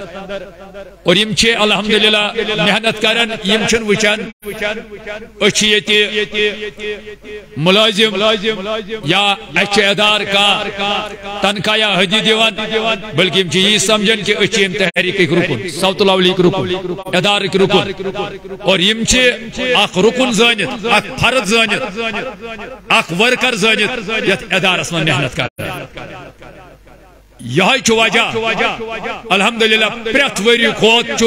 اور یم چھ الحمدللہ محنت کرن یم چھن وچان اچھ یہ ملازم یا اچھ ادار کا تنخواہ یا حدی دیوان بلکہ یم چھ یہ سمجھن کہ اچھ تحریک رکن صوت الاولی رکن ادار رکن اور یم چھ اخ رکن زانت اخ فرد زانت اخ ورکر زانت یت ادارس من محنت کر یہ وجہ الحمدللہ پریت وری کھوت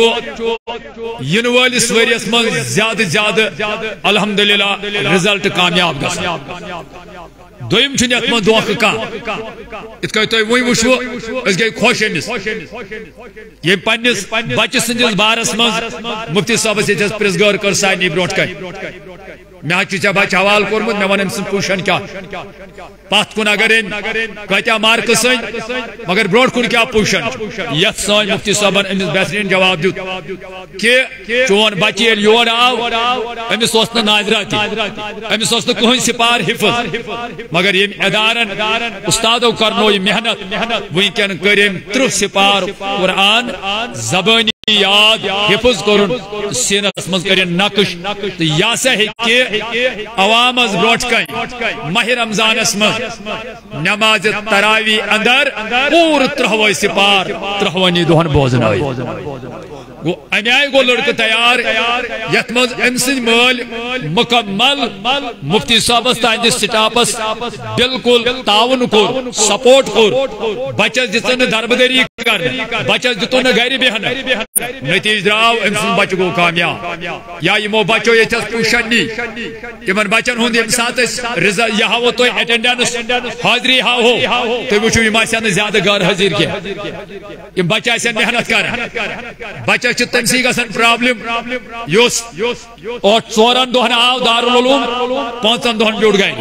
ین ولس ورس من زیادہ الحمدللہ رزلٹ کامیاب گژھان دویم چھن یت من دھوکہ کانٛہہ ات کٔنۍ تُہۍ وۄنۍ وٕچھو أسۍ گٔے خۄش أمِس ییٚمۍ پننِس بچہِ سٕنٛدِس بارس منٛز مفتی صٲبس ییٚتہِ پرٛژھ غٲر کٔر سارنٕے برونٛٹھ کنہِ مےٚ حظ چھُ ژےٚ بچہِ حوالہٕ کوٚرمُت مےٚ وَن أمۍ سٕنٛز پوزیشن کیٛاہ پتھ کُن اگر أمۍ کۭتیاہ مارکس أنۍ مگر برونٛٹھ کُن کیٛاہ پوزیشن چھِ یتھ سٲنۍ مفتی صٲبن أمِس بہتریٖن جواب دیُت کہ چون بچہِ ییٚلہِ یور آو أمِس اوس نہٕ ناظرہ تہِ أمِس اوس نہٕ کٕہٕنۍ سپار حِفظ مگر یم ادارن استادو کرنو یہ محنت ونکن کریم 30 سپار قرآن زبانی یاد حفظ کرن سینس مز کرن نقش تو یا سا ہکی عوام از بروٹ کن ماہ رمضانس مز نماز تراوی اندر پور 30 سپار 30 دہن بوزن آئی گو امیائی گو لڑکہ تیار یت مز امسن مال مکمل مفتی صاحبس تہندس سٹاپس بالکل تعاون کور سپورٹ کور بچس دتن دربدری کر بچس دتن گھر بہن نتیج دراو امسن بچ گو کامیاب یا یمو بچو یتس پوزیشن نی یمن بچن ہند یم سات رزلٹ یہ ہاو تو اٹینڈنس حاضری ہاو تو وچھو یم آسن زیادہ غیر حاضر کی یم بچہ آسن محنت کر بچہ بچہ تم سی گھن پرابلم یس اور 4 دہن آو دارالعلوم 5 دہن بیوٹ گھر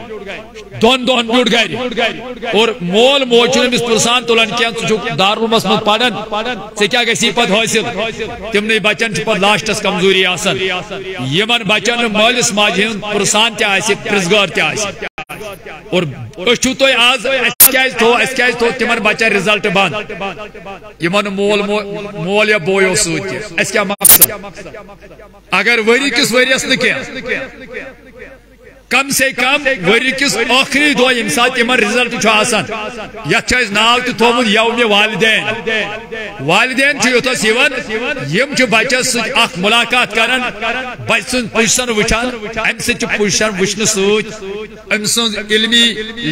2 دہن بیوٹ گھر اور مول موج امس پرسان تلان کی دارالعلومس مز پڑھان ژےٚ گژھی پتہٕ حٲصِل تمنے بچن پتہٕ لاسٹس کمزوری آسان یمن بچن مالس ماجہِ ہُنٛد پرسان تہِ آسہِ پرزگار تہِ آسہِ اور أسۍ تُہۍ آز اَسہِ کیازِ تھوٚو تمن بچن رِزلٹ بند یمن مول یا بویو سۭتۍ تہِ اَسہِ کیٛاہ مقصد اگر ؤری کِس ؤرِیس نہٕ کینٛہہ کم سے کم ؤری کس آخری دۄہ ییٚمہِ ساتہٕ یمن رِزلٹ چھُ آسان یتھ چھُ اَسہِ ناو تہِ تھوٚومُت یومہِ والدین چھُ یوٚتھس یِوان یِم چھِ بچس سۭتۍ اکھ مُلاقات کران بچہِ سٕنٛز پُزِشن وٕچھان امہِ سۭتۍ چھِ پُزِشن وٕچھنہٕ سۭتۍ أمۍ سٕنٛز علمی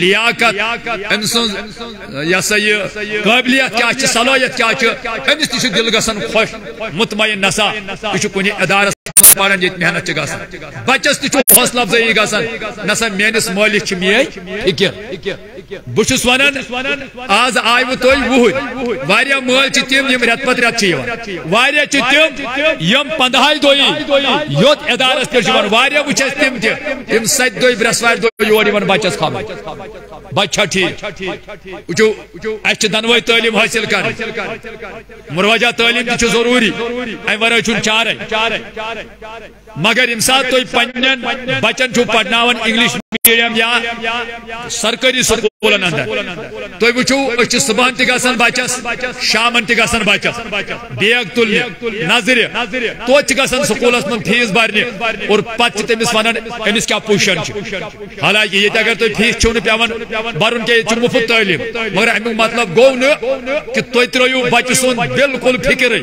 لیاقت أمۍ سٕنٛز یہِ ہسا یہِ قٲبلیت کیٛاہ چھِ صلٲحیت کیٛاہ چھِ أمِس تہِ چھُ دل گژھان خۄش مطمعین نسا یہِ چھُ کُنہِ ادارس پران ییٚتہِ محنت چھِ گژھان بچس تہِ چھُ حوصلہٕ افزٲیی گژھان نسا میٲنِس مٲلِس چھِ میٲنۍ فِکر بہٕ چھُس ونان آز آیوٕ تُہۍ وُہٕرۍ واریاہ مٲلۍ چھِ تِم یِم رٮ۪تہٕ پتہٕ رٮ۪تہٕ چھِ یِوان واریاہ چھِ تِم یِم 15 دۄہی یوٚت ادارس پٮ۪ٹھ چھِ یِوان واریاہ وٕچھ اَسہِ تِم تہِ یِم 7 دۄہہِ برٛٮ۪سوارِ دۄہ یور یِوان بچس خبر بچہِ چھا ٹھیٖک وٕچھو اَسہِ چھِ دۄنوَے تعلیٖم حٲصِل کرٕنۍ مروجہ تعلیٖم تہِ چھِ ضروٗری امہِ ورٲے چھُنہٕ چارے مگر ییٚمہِ ساتہٕ تُہۍ پننٮ۪ن بچن چھُو پرناوان انگلش میڈیم یا سرکٲری سکوٗلن اندر تُہۍ وٕچھو أسۍ چھِ صبحن تہِ گژھان بچس شامن تہِ گژھان بچس بیگ تُلنہِ نظرِ توتہِ چھِ گژھان سکوٗلس منٛز فیٖس برنہِ اور پتہٕ چھِ تٔمِس ونان أمِس کیٛاہ پوزِشن چھِ حالانکہِ ییٚتہِ اگر تۄہہِ فیٖس چھُو نہٕ پیوان برُن کینٛہہ ییٚتہِ چھُ مُفت تعلیٖم مگر امیُک مطلب گوٚو نہٕ کہِ تُہۍ ترٲیِو بچہِ سُنٛد بالکل فِکرٕے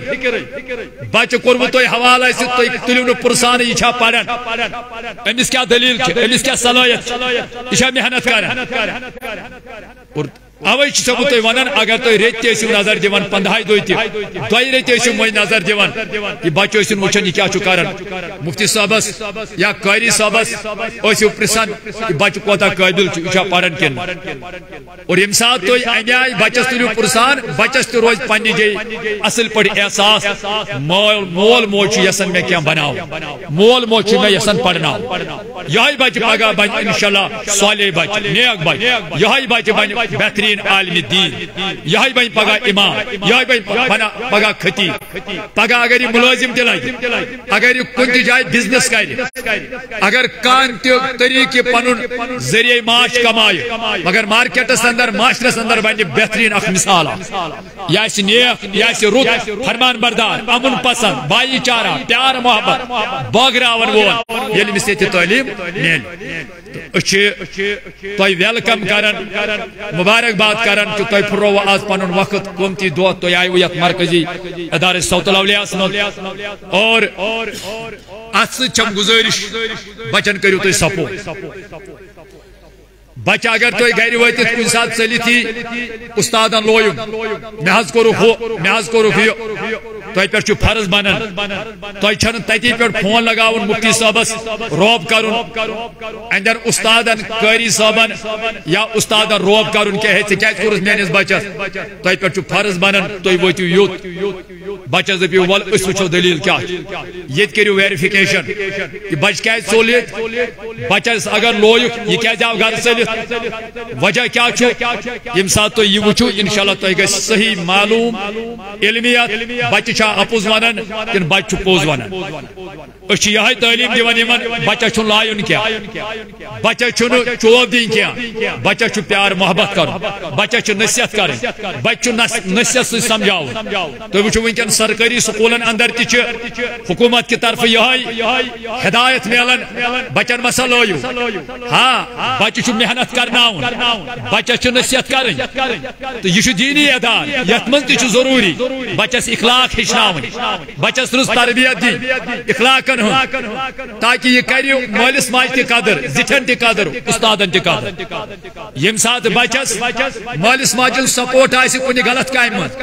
بچہِ کوٚروٕ تۄہہِ حوالہٕ اَسہِ تُہۍ تُلِو نہٕ پرژھانٕے یہِ چھا پران أمِس کیٛاہ دٔلیٖل چھِ أمِس کیٛاہ صلٲحیت یہِ چھا محنت کران اور اوے چھُسو بہٕ تۄہہِ ونان اگر تُہۍ رٮ۪تۍ تہِ ٲسِو نظر دِوان 15 دۄہ تہِ 2 رٮ۪تۍ ٲسِو وۄنۍ نظر دِوان یہِ بچہِ ٲسِن وٕچھان یہِ کیٛاہ چھُ کران مفتی صٲبس یا قٲری صٲبس ٲسِو پرژھان یہِ بچہِ کوتاہ قٲبِل چھُ یہِ چھا پران کِنہٕ اور ییٚمہِ ساتہٕ تُہۍ امہِ آیہِ بچس تُلِو پرژھان بچس تہِ روزِ پننہِ جایہِ اصل پٲٹھۍ احساس مول موج چھُ یژھان مےٚ کینٛہہ بناوُن مول موج چھُ مےٚ یژھان پرناوُن یِہوٚے بچہِ پگاہ بنہِ انشاءاللہ صالح بچہِ نیک بچہِ یِہوٚے بچہِ بنہِ بہتریٖن عالم دین یہی بن پگہ امام یہی بن پگہ خطیب پگہ اگر یہ ملازم تہ لگہ اگر یہ کن جائے بزنس کر اگر کان طریقہ پن ذریعہ معاش کمائے مگر مارکیٹس اندر معاشرس اندر بن بہترین اخ مثال یہ نیک یہ رت فرمان بردار امن پسند بھائی چارہ پیار محبت باغراون وول یل امس یہ تعلیم مل تھی ویلکم کران مبارک بات کران کہ تھی پھرو آج پن وقت قیمتی دہ تھی آئیو یت مرکزی ادارے صوت الاولیاء من اور ات سم گزارش بچن کرو تھی سپورٹ بچہ اگر تھی گھر وت کن سات ثلتھی استادن لویم مے کورک یہ تہ پہ فرض بنان تھی چھن تتی پہ فون لگاؤن مفتی صاحبس روب کرن اندر استادن قاری صاحبن یا استادن روب کرن کہ ژےٚ کیٛازِ میٲنِس بچس تہ پہ فرض بنان تھی وٲتِو یوت بچس دپیو ول أسۍ وٕچھو دلیل کیا ییٚتہِ کٔرِو ویرِفِکیشن کہ بچہ کیٛازِ ژوٚل ییٚتہِ بچس اگر لویُکھ یہِ کیٛازِ آو گرٕ ژٔلِتھ وجہ کیا چھُ ییٚمہِ ساتہٕ تُہۍ یہِ وٕچھِو انشاءاللہ تۄہہِ گژھِ صحیح معلوم علمیت بچہ چھا اپُز ونان کِنہٕ بچہ چھُ پوٚز ونان أسۍ چھِ یِہوٚے تعلیٖم دِوان یِمن بچس چھُنہٕ لایُن کینٛہہ بچس چھُنہٕ چوب دِنۍ کینٛہہ بچس چھُ پیار محبت کرُن بچس چھِ نصیحت کرٕنۍ بچہ چھُ نصیحت سۭتۍ سمجھاوُن تُہۍ وٕچھِو وٕنکٮ۪ن سرکٲری سکوٗلن اندر تہِ چھِ حکوٗمت کہِ طرفہٕ یِہوٚے ہدایت میلان بچن مہ سا لٲیِو ہاں بچہ چھُ محنت کرناوُن بچس چھِ نصیحت کرٕنۍ تہٕ یہِ چھُ دیٖنی ادارٕ یتھ منٛز تہِ چھُ ضروٗری بچس اخلاق ہیٚچھناوٕنۍ بچس رٕژ تربیت دِنۍ اخلاقن ہُنٛد تاکہِ یہِ کرِ مٲلِس ماجہِ تہِ قدر زِٹھٮ۪ن تہِ قدر استادن تہِ قدر ییٚمہِ ساتہٕ بچس مٲلِس ماجہِ ہُنٛد سپورٹ آسہِ کُنہِ غلط کامہِ منٛز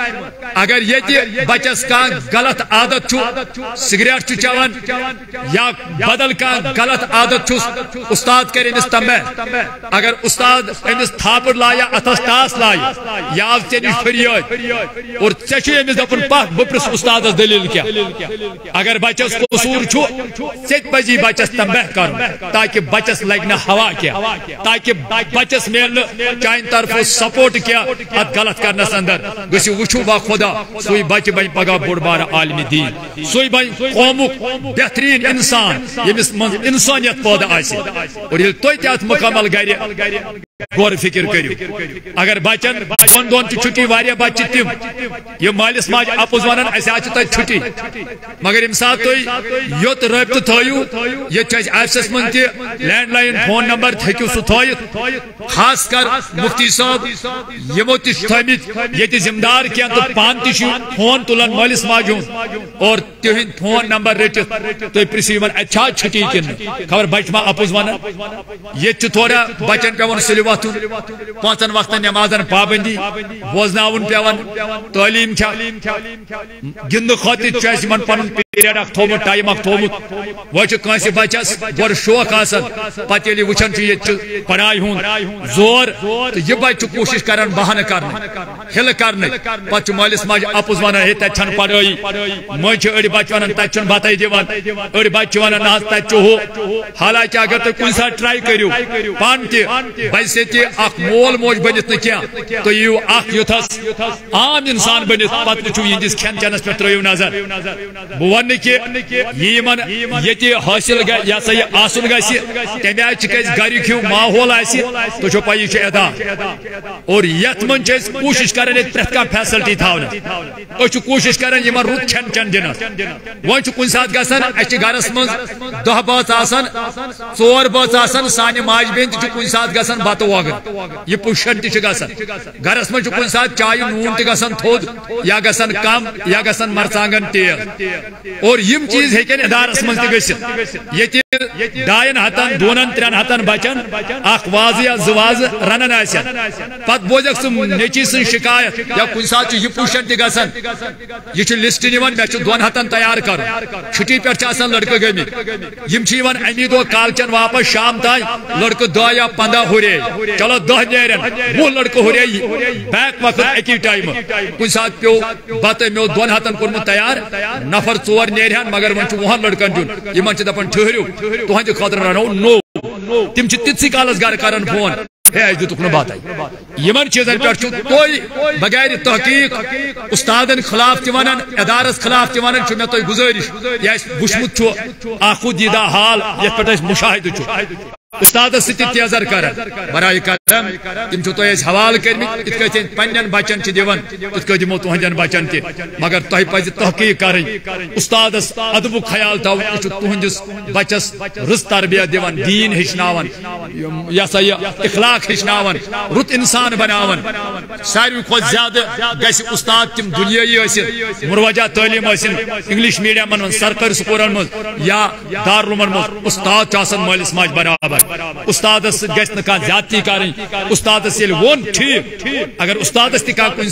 اگر یہ بچس کا غلط عادت سگریٹ چوان یا بدل کا غلط عادت استاد کر امس تنبہ اگر استاد امس تھاپڑ لایا اتس ٹاس لایا یا نش فریاد اور امس دپن پک بپرس استاد دلیل کیا اگر بچس قصور پزی بچس تنبہ کر تاکہ بچس لگ نہ ہوا کیا تاکہ بچس مل چان طرف سپورٹ کیا ات غلط کرنس اندر گھو وچو با خدا سوئی بچہ بن پگہ بوڑ بار عالم دین سوئی بن قومک بہترین انسان یمس من انسانیت پودہ آسی اور یل توی تیات مکمل گر غور فکر کرو اگر بچن دون دون چھٹی واریاہ بچہ تم یہ مالس ماج اپز ونان اسہ تہ چھٹی مگر یم سات تھی یوت رابطہ تھو یہ آفسس من تہ لینڈ لائن فون نمبر ہیکو سہ تھوت خاص کر مفتی صاحب یمو تہ تھمت یہ ذمہ دار کی تو پان تہ فون تلان مالس ماج اور تہند فون نمبر رٹت تھی پرسو اچھا چھٹی کن خبر بچہ ما اپز ونان یہ تھوڑا بچن پیون سلو پانچن وقتن نمازن پابندی بوزناون پیون تعلیم گند خاطر من پن پیریڈ اخ تھومت ٹائم اخ تھومت وہ کنس بچس گوڑ شوق آسان پتہ یل وچان یہ پڑھائی ہند زور تو یہ بچہ کوشش کران بہانہ کرنے ہل کرنے پتہ مالس ماج اپز ونان ہے تتھ پڑھائی مجھ اڑ بچہ ونان تتھ بتائی دان اڑ بچہ ونان نا تتھ ہو حالانکہ اگر تھی کن سات ٹرائی کرو پان تہ بچہ اخ مول موج بنت نا تو یو اخ یوتھس عام انسان بنت پتہ وچو یہندس کھین چینس پہ ترو نظر بہ ون کہ یہ حاصل یہ سا یہ آسن گھس تمہ آئی گھرک ہوں ماحول آہ تو پی یہ ادا اور یت من کوشش کران پریت کھانا فیسلٹی تھونا کوشش کران یمن رت کھین چین دنس وۄنۍ چھُ کُنہِ ساتہٕ گژھان اَسہِ چھِ گرس منٛز 10 بٲژ آسان 4 بٲژ آسان سانہِ ماجہِ بیٚنہِ تہِ چھُ کُنہِ ساتہٕ گژھان بتہٕ وۄگُن یہِ پُشن تہِ چھُ گژھان گرس منٛز چھُ کُنہِ ساتہٕ چایہِ نوٗن تہِ گژھان تھوٚد یا گژھان کم یا گژھان مرژانٛگن تیل اور یم چیز ہیکن ادارس من تہ گژھِتھ ییٚتہِ 2 ہتن 2 3 ہتن بچن اخ واز یا زواز رنن آسن پتہٕ بوزکھ ژٕ نیچی سٕنٛز شکایت یا کُنہِ ساتہٕ چھُ یہِ پُشن تہِ گژھان یہِ چھُ لسٹ نِوان مےٚ چھُ 2 ہتن تیار کرُن چھُٹی پٮ۪ٹھ چھِ آسان لڑکہٕ گٔمٕتۍ یِم چھِ یِوان امی دۄہ کالچن واپس شام تام لڑکہٕ 10 یا 15 ہُرے چلو 10 نیرن 10 لڑکہٕ ہُرے بیک وقت اکی ٹایمہٕ کُنہِ ساتہٕ پیوٚو بتہٕ مےٚ اوس 2 ہتن کوٚرمُت تیار نفر 4 نیرہن مگر وۄنۍ چھُ 10 لڑکن دیُن یِمن چھِ دپان ٹھہرِو تہنٛدِ خٲطرٕ رنو نو تم چھِ تِتسٕے کالس گرٕ کران فون ہے اَسہِ دِتُکھ نہٕ بتاے یمن چیزن پٮ۪ٹھ چھُ تُہۍ بغیر تحقیق استادن خلاف تہِ ونان ادارس خلاف تہِ ونان چھُ مےٚ تۄہہِ گُزٲرِش یہِ اَسہِ وٕچھمُت چھُ اکھ دیٖدہ حال یتھ پٮ۪ٹھ اَسہِ مُشاہدٕ چھُ استادس ستہ تیزر کران برائے کرم تم چھو تہ حوالہ کرمت ات کتن پنن بچن دِوان تت کتھ دمو تہندین بچن تہ مگر تہ پز تحقیق کریں استادس ادب خیال تھاون یہ تہندس بچس رٕژ تربیت دِوان دین ہچناون یہ سا یہ اخلاق ہچناون رُت انسان بناون ساروی کھۄتہٕ زیادہ گژھِ استاد تم دنیٲیی ٲسِتھ مروجہ تعلیٖم ٲسِن انگلش میڈیمن منٛز سرکٲری سکوٗلن منٛز یا دارالعلومن منٛز استاد چھُ آسان مٲلِس ماجہِ برابر استادس گژھِ نہٕ کانٛہہ زیادتی کرٕنۍ استادس ییٚلہِ ووٚن ٹھیٖک اگر استادس تہِ کانٛہہ کُنہِ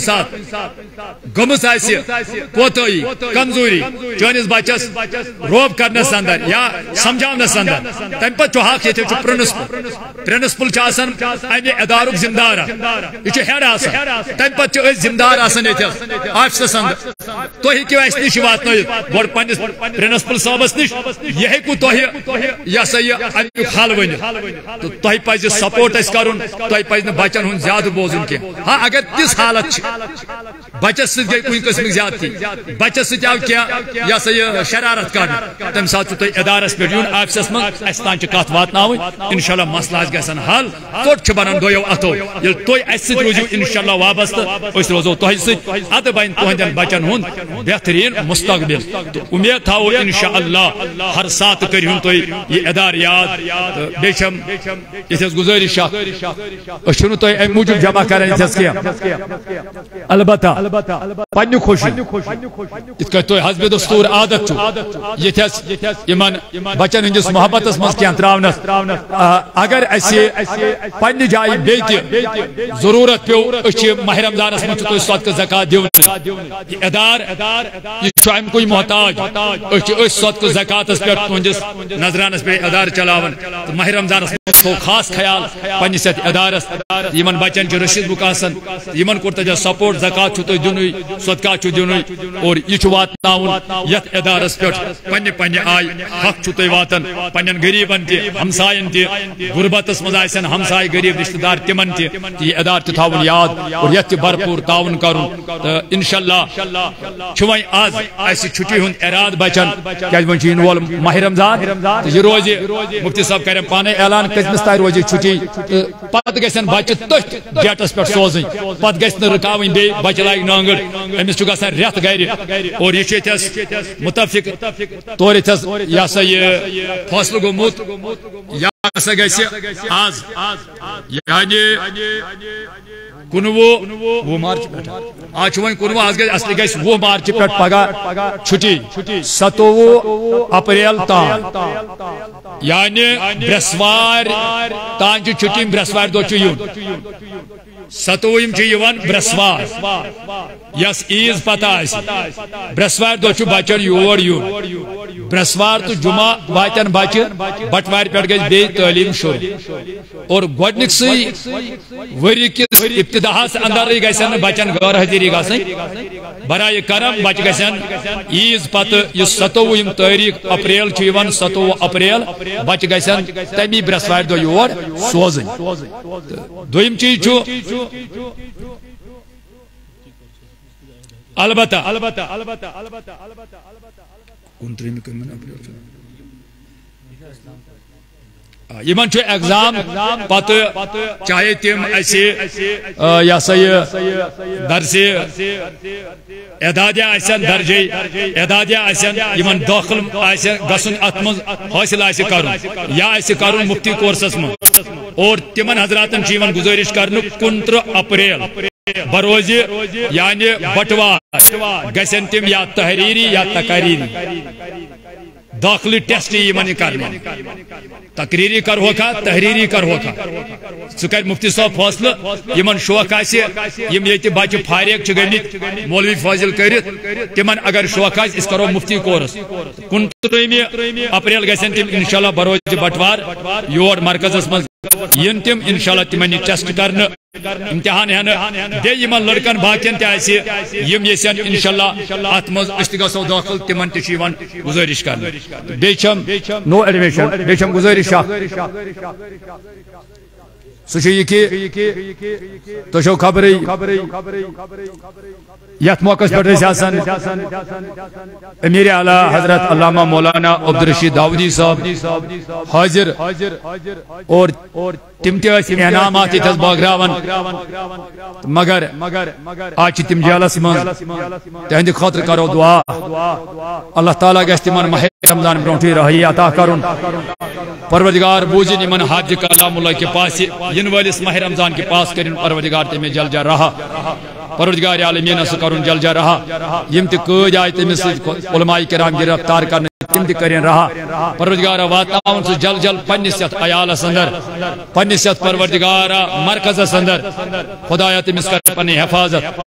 ساتہٕ گٔمٕژ آسہِ کوتٲہی کمزوری چٲنِس بچس روب کرنس اندر یا سمجھاونس اندر تمہِ پتہٕ چھُ حق ییٚتہِ چھُ پرنسپل چھُ آسان امہِ ادارُک ذمہٕ دار یہِ چھُ ہیڈ آسان تمہِ پتہٕ چھِ أسۍ ذمہٕ دار آسان ییٚتہِ آفسس اندر تُہۍ ہیٚکِو اسہِ نِش واتنٲیِتھ گۄڈٕ پننِس پرنسپل صٲبس نِش یہِ ہیٚکوٕ تۄہہِ یہِ سا یہِ امیُک حل ؤنِتھ تو تۄہہِ پزِ سپورٹ اسہِ کرُن تۄہہِ پزِ نہٕ بچن ہُنٛد زیادٕ بوزُن کینٛہہ ہاں اگر تِژھ حالت چھِ بچس سۭتۍ گٔے کُنہِ قٕسمٕچ زیادتی بچس سۭتۍ آو کینٛہہ یہِ سا یہِ شرارت کرنہٕ تمہِ ساتہٕ چھُ تۄہہِ ادارس پٮ۪ٹھ یُن آفسس منٛز اسہِ تام چھِ کتھ واتناوٕنۍ انشاءاللہ مسلہٕ آسہِ گژھان حل ژوٚٹ چھِ بنان دۄیو اتھو ییٚلہِ تُہۍ اسہِ سۭتۍ روٗزِو انشاءاللہ وابستہٕ أسۍ روزو تۄہہِ سۭتۍ ادٕ بنہِ تُہنٛدٮ۪ن بچن ہُنٛد بہتریٖن مستقبل تہٕ اُمید تھاوو انشاءاللہ ہر ساتہٕ کٔرۍہُن تُہۍ یہِ ادارٕ یاد تہٕ بیٚیہِ چھم یہ گزارش امہ موجود جمع کریں البتہ پنہ خوشی ات تو حسب دستور عادت یتھس یمن بچن ہندس محبتس مز کیا تراونس اگر اسی پنہ جائے بیت ضرورت پیو اچھ ماہ رمضانس مز تو صدقہ زکات دیون یہ ادار یہ ام کوئی محتاج اچھ صدقہ زکاتس پہ تہندس نظرانس پہ ادار چلاون تو ماہ رمضانس تھو خاص خیال پنس یت ادارس یمن بچن چھ رشید بک آسان یمن کور تجا سپورٹ زکات چھ تو دینوی صدقات چھ دینوی اور یہ واتناون یت ادارس پہ پنہ آئی حق چھ تو واتن پنن غریبن تہ ہمسائن تہ غربتس مز آسن ہمسائے غریب رشتہ دار تمن تہ یہ ادار تہ تھاون یاد اور یت بھرپور تعاون کرن تو انشاءاللہ چھ وۄنۍ آز اسہ چھٹی ہند اراد بچن کیاز وۄنۍ چھ ین وول ماہ رمضان تو یہ روز مفتی صاحب کرن پانے اعلان کتمس تہ روز چھٹی پتہ گژھن بچہ تٔتھۍ ڈیٹس پہ سوزن پتہ گژھِ نہٕ رکاوٕنۍ بیٚیہِ بچہ لاگہِ نانگٕر أمِس چھُ گژھان رٮ۪تھ گرِ اور یہ یتھس متفق طور یتھس یہ ہسا یہ فٲصلہٕ گوٚمُت یہ ہسا گژھِ آز یعنی 19 مارچ آج وۄنۍ 19 آز گژھِ اصلی گژھِ 20 مارچ پہ پگہ چھٹی 27 اپریل تام یعنی برسوار تان چھ چھٹی برسوار دۄہ چھُ یُن 27 چھ یوان برسوار یس عیز پتہ آسہِ برسوار دۄہ چھُ بچن یور یُن برسوار تو جمعہ واتن بچہ بٹوار پہ گژھِ بیٚیہِ تعلیٖم شروع اور گۄڈنِکسٕے ؤری کِس ابتداہس اندرے گژھن بچن غٲر حٲضری گژھٕنۍ برائے کرم بچہ گژھن عیز پتہ یُس 27 تٲریٖخ اپریل چھُ یِوان 27 اپریل بچہ گژھن تمی برسوار دۄہ یور سوزٕنۍ دوٚیِم چیٖز چھُ البتہ یمن چھُ ایگزام پتہ چاہے تم یہ سا یہ درسے اعدادیہ آسن درجے اعدادیہ آسن یمن داخل گژھن ات مز حاصل آسہِ کرُن یا آسہِ کرُن مفتی کورسس مز اور تمن حضراتن چھ یوان گزارش کرنُک 29 اپریل بروز یعنی بٹوار گژھن تم یا تحریری یا تقریری داخلی ٹیسٹ یمن کرنے تقریری کرہوکھا تحریری کرہوکھا سہ کر مفتی صاحب فٲصلہٕ یمن شوق آسہِ یم ییٚتہِ بچہ فارغ چھ گٔمٕتۍ مولوی فاضل کٔرِتھ تمن اگر شوق آسہِ أسۍ کرو مفتی کورس 29 اپریل گژھن تم انشاءاللہ بروز بٹوار یور مرکزس مز ین تم انشاءاللہ تمن ٹیسٹ کرنے امتحان ہینہ بیٚیہِ یمن لڑکن باقین تہ آسہِ یم یژھن انشاءاللہ ات مز أسۍ تہِ گژھو داخل تمن تہ چھ یوان گزارش کرنے بیٚیہِ چھم نو ایڈمشن بیٚیہِ چھم گزارش اکھ سہ یہ کہ تُہۍ چھو خبرٕے یتھ موقع پہ امیر اعلیٰ حضرت علامہ مولانا عبدالرشید داودی صاحب حاضر اور تم تہ انعامات یتھس باغراون مگر آج تم جیلس مز تہند خاطر کرو دعا اللہ تعالیٰ گژھِ تمن ماہ رمضان برونٹھٕے رہٲیی عطا کرن پروردگار بوزن یمن حاج کلام اللہ کے پاس ین والس ماہ رمضان کے پاس کرن پروردگار تمہیں جل جا رہا پروردگار عالمین سہ کرن جل جا رہا یم تہ قٲدۍ آیہِ تٔمِس سۭتۍ علماء کرام گرفتار کرنے تم تہ کرن رہا پروردگار واتناون سہ جل جل پنس یتھ عیالس اندر پنس یتھ پروردگار مرکزس اندر خدایا تمس کر پننہِ حفاظت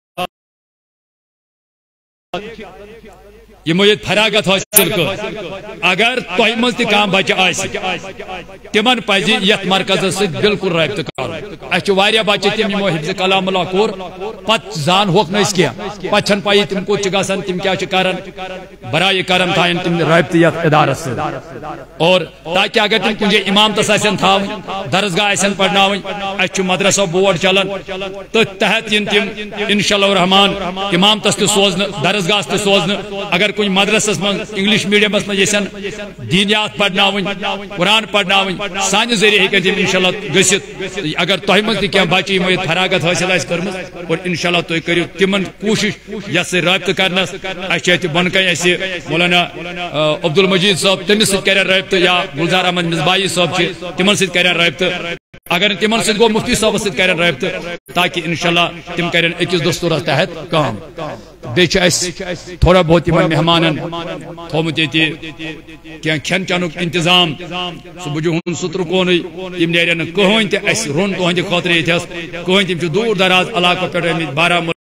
یمو یہ فراغت حاصل کر اگر تہ مز تہ کانٛہہ بچہ آسہِ تمن پزِ یتھ مرکزس سۭتۍ بالکل رٲبطہٕ کرُن اسہِ چھِ واریاہ بچہ تم یمو حفظ کلام اللہ کوٚر پتہٕ زان ہوکھ نہٕ أسۍ کینٛہہ پتہٕ چھنہٕ پیی تم کوٚت چھِ گژھان تم کیاہ چھِ کران برائے کرم تھاین تم رٲبطہٕ یتھ ادارس سۭتۍ اور تاکہ اگر تم کُنہِ جایہِ امامتس آسن تھاوٕنۍ درسگاہ آسن پرناوٕنۍ اسہِ چھُ مدرسہ بورڈ چلان تٔتھۍ تحت ین تم انشاء اللہ الرحمان امامتس تہ سوزنہٕ درسگاہس تہ سوزنہٕ اگر کُنہِ مدرسس من انگلش میڈیمس من یژھن دینیات پرناوٕنۍ قرآن پرناوٕنۍ سانہِ ذریعہ ہیٚکن تم انشاءاللہ گٔژھِتھ اگر تۄہہِ منٛز تہِ کینٛہہ بچہِ یمو ییٚتہِ فراغت حٲصل آسہِ کٔرمٕژ اور انشاءاللہ تُہۍ کٔرِو تمن کوٗشش یتھ سۭتۍ رٲبطہٕ کرنس اسہِ چھِ اتہِ بۄنہٕ کنہِ اسہِ مولانا عبدالمجید صٲب تٔمِس سۭتۍ کرن رٲبطہٕ یا گلزار احمد مصباحی صٲب چھِ تمن سۭتۍ کرن رٲبطہٕ اگر تمن ست گو مفتی صاحب ست کرن رابطہ تاکہ انشاءاللہ تم کرن اکس دستورس تحت کام بیچ اس تھوڑا بہت یمن مہمانن تھومت یہ کھین چنک انتظام سہ بجہن سترکون یم نیرن کہین تہ اس رون تہند خاطر یتس کہین تم دور دراز علاقہ پہ بارہمولہ